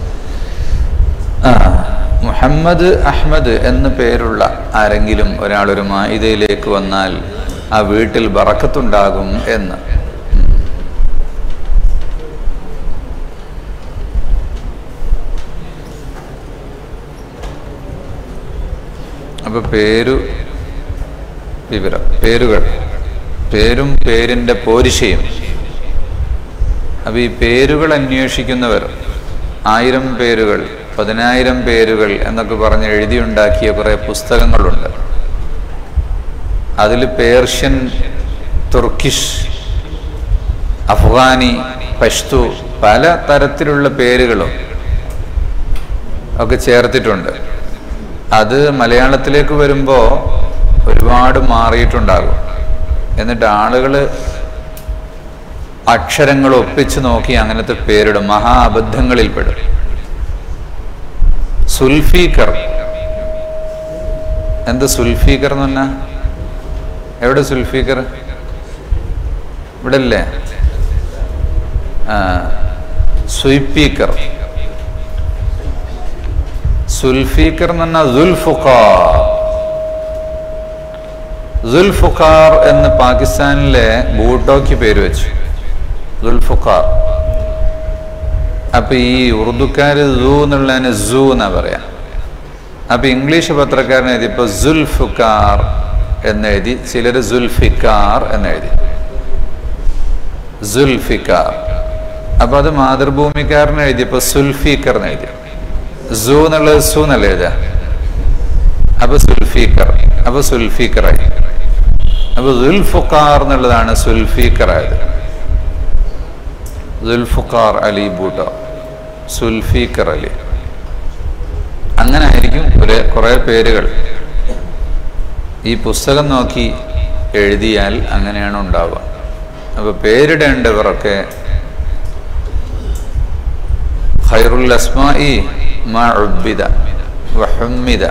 മുഹമ്മദ് അഹ്മദ് എന്ന പേരുള്ള ആരെങ്കിലും ഒരാളൊരു മാഇദയിലേക്ക് വന്നാൽ ആ വീട്ടിൽ ബറക്കത്തുണ്ടാകും എന്ന്. അപ്പൊ പേരു വിവരം, പേരുകൾ, പേരും പേരിൻ്റെ പോരിശയും. അപ്പൊ ഈ പേരുകൾ അന്വേഷിക്കുന്നവർ ആയിരം പേരുകൾ, പതിനായിരം പേരുകൾ എന്നൊക്കെ പറഞ്ഞ് എഴുതിയുണ്ടാക്കിയ കുറെ പുസ്തകങ്ങളുണ്ട്. അതിൽ പേർഷ്യൻ, തുർക്കിഷ്, അഫ്ഗാനി, പഷ്തു പല തരത്തിലുള്ള പേരുകളും ഒക്കെ ചേർത്തിട്ടുണ്ട്. അത് മലയാളത്തിലേക്ക് വരുമ്പോൾ ഒരുപാട് മാറിയിട്ടുണ്ടാകും. എന്നിട്ട് ആളുകൾ അക്ഷരങ്ങൾ ഒപ്പിച്ച് നോക്കി അങ്ങനത്തെ പേരിടും, മഹാ അബദ്ധങ്ങളിൽപ്പെടും. സുൽഫീഖർ, എന്ത് സുൽഫീഖർ എന്ന് പറഞ്ഞാ? എവിടെ സുൽഫീഖർ? ഇവിടെ അല്ലേ? ആ, സുൽഫീഖർ. സുൽഫീഖർ എന്ന് പറഞ്ഞാൽ ദുൽഫുഖാർ. ദുൽഫുഖാർ എന്ന് പാകിസ്ഥാനിലെ ബൂട്ടോയ്ക്ക് പേര് വെച്ചു, ദുൽഫുഖാർ. അപ്പൊ ഈ ഉറുദുക്കാര് സൂ എന്നുള്ളതിന് സൂ എന്നാ പറയാ. അപ്പൊ ഇംഗ്ലീഷ് പത്രക്കാരൻ എഴുതിയപ്പോ സുൽഫുഖാർ എന്നെഴുതി, ചിലര് സുൽഫിക്കാർ എന്നെഴുതി, സുൽഫിക്കാർ. അപ്പൊ അത് മാതൃഭൂമിക്കാരൻ എഴുതിയപ്പോ സുൽഫീഖർ എന്നെഴുതി. സൂ എന്നുള്ളത് സൂ എന്നല്ല എഴുതാ. അപ്പൊ സുൽഫീഖർ, അപ്പൊ സുൽഫീഖറായി. അപ്പൊ ദുൽഫുഖാർ എന്നുള്ളതാണ് സുൽഫീഖറായത്. ദുൽഫുഖാർ അലി ബൂട്ടോ, സുൽഫീഖർ അലി. അങ്ങനെ ആയിരിക്കും ഒരു കുറെ പേരുകൾ. ഈ പുസ്തകം നോക്കി എഴുതിയാൽ അങ്ങനെയാണ് ഉണ്ടാവുക. അപ്പൊ പേരിടേണ്ടവരൊക്കെ ഖൈറുൽ അസ്മാഇ മാ ഉബ്ബിദ വഹുമ്മിദ,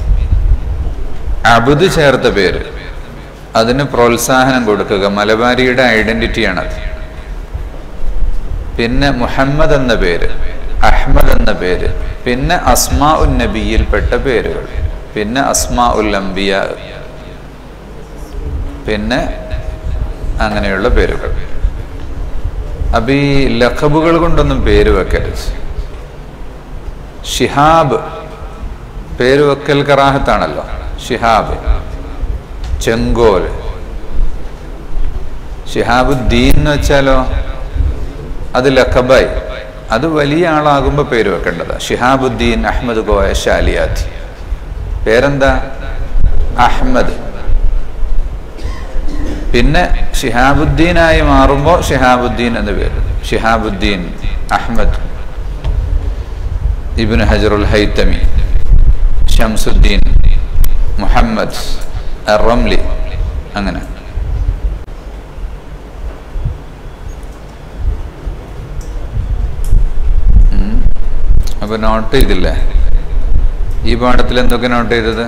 അബ്ദ് ചേർത്ത പേര്, അതിന് പ്രോത്സാഹനം കൊടുക്കുക. മലബാരിയുടെ ഐഡന്റിറ്റിയാണത്. പിന്നെ മുഹമ്മദ് എന്ന പേര്, അഹ്മദ് എന്ന പേര്, പിന്നെ അസ്മാ ഉൻ നബിയിൽപ്പെട്ട പേരുകൾ, പിന്നെ അസ്മാ ഉൽ അംബിയ, പിന്നെ അങ്ങനെയുള്ള പേരുകൾ. അപ്പം ഈ ലഖബുകൾ കൊണ്ടൊന്നും പേര് വെക്കരുത്. ഷിഹാബ് പേര് വെക്കൽ കറാഹത്താണല്ലോ. ഷിഹാബ്, ചെങ്കോൽ. ഷിഹാബുദ്ദീൻ എന്ന് വെച്ചാലോ അത് ലഖബായി, അത് വലിയ ആളാകുമ്പോൾ പേര് വെക്കേണ്ടത്. ഷിഹാബുദ്ദീൻ അഹമ്മദ് കോയ ഷാലിയാത്തി, പേരെന്താ? അഹമ്മദ്. പിന്നെ ഷിഹാബുദ്ദീനായി മാറുമ്പോൾ ഷിഹാബുദ്ദീൻ എന്ന് പേര്. ഷിഹാബുദ്ദീൻ അഹമ്മദ് ഇബ്നു ഹജറുൽ ഹൈതമി, ഷംസുദ്ദീൻ മുഹമ്മദ് അർ-റംലി, അങ്ങനെ. അപ്പൊ നോട്ട് ചെയ്തില്ലേ? ഈ പാഠത്തിൽ എന്തൊക്കെ നോട്ട് ചെയ്തത്?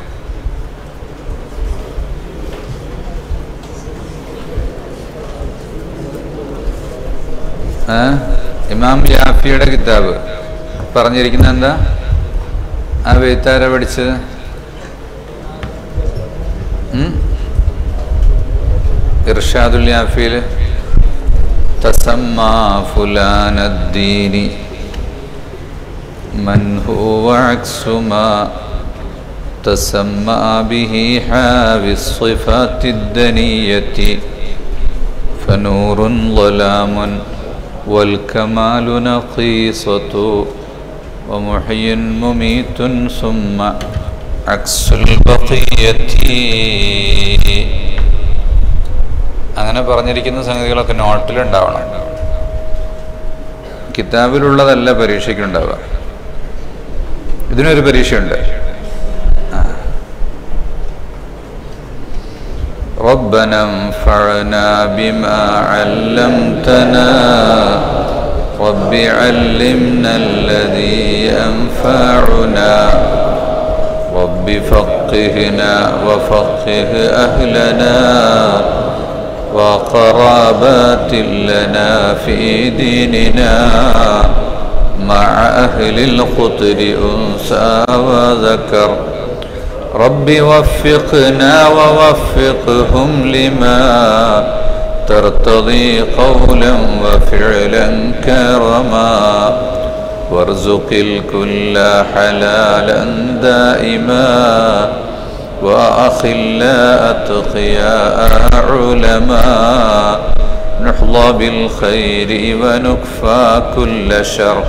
ആ ഇമാം യാഫിയുടെ കിതാബ് പറഞ്ഞിരിക്കുന്നത് എന്താ? ആ വെയ്ത്താര പഠിച്ചത് ഇർഷാദുൽ യാഫിയിൽ തസമ്മാ ഫുലാനദ്ദീനി من هو عكس ما تسمى به حاوي الصفات الدنية فنور ظلام والكمال نقيصة ومحي مميت ثم عكس البقية. അങ്ങനെ പറഞ്ഞിരിക്കുന്ന സംഗതികളൊക്കെ നോട്ടിലുണ്ടാവണം. കിതാബിലുള്ളതല്ല പരീക്ഷയ്ക്കുണ്ടാവുക. ഇതിനൊരു പരീക്ഷയുണ്ട്. ربنا انفعنا بما علمتنا رب علمنا الذي ينفعنا رب فقهنا وفقه أهلنا وقرابات لنا في ديننا مع أهل القطر أنثى وذكر رب وفقنا ووفقهم لما ترتضي قولا وفعلا كرما وارزق الكل حلالا دائما وأخلا أتقياء علماء نحظى بالخير ونكفى كل شر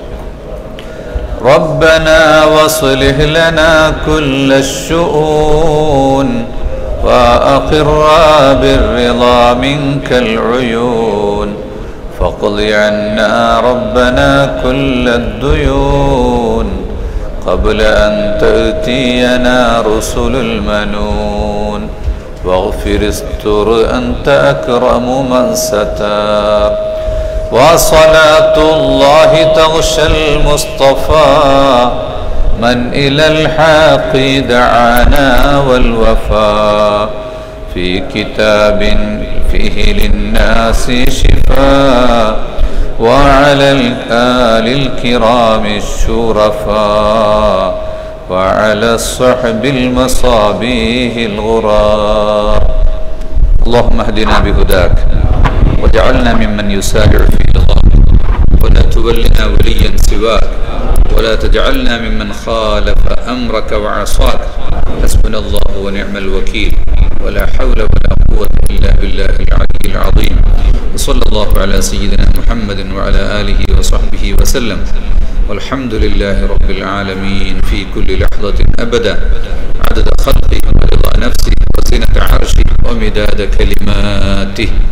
ربنا واصلح لنا كل الشؤون وأقرا بالرضا منك العيون فاقض عنا ربنا كل الديون قبل أن تأتينا رسل المنون واغفر استر أنت أكرم من ستار وصلاة الله تغشى المصطفى من إلى الحق دعانا والوفاء في كتاب فيه للناس شفاء وعلى الآل الكرام الشرفاء وعلى الصحب المصابيح الغرار اللهم اهدنا بهداك واجعلنا ممن يسارع في رضاك ولا تولنا وليا سواك ولا تجعلنا ممن خالف أمرك وعصاك حسبنا الله ونعم الوكيل ولا حول ولا قوة إلا بالله العلي العظيم وصلى الله على سيدنا محمد وعلى آله وصحبه وسلم والحمد لله رب العالمين في كل لحظة أبدا عدد خلقه ورضا نفسه وزنة عرشه ومداد كلماته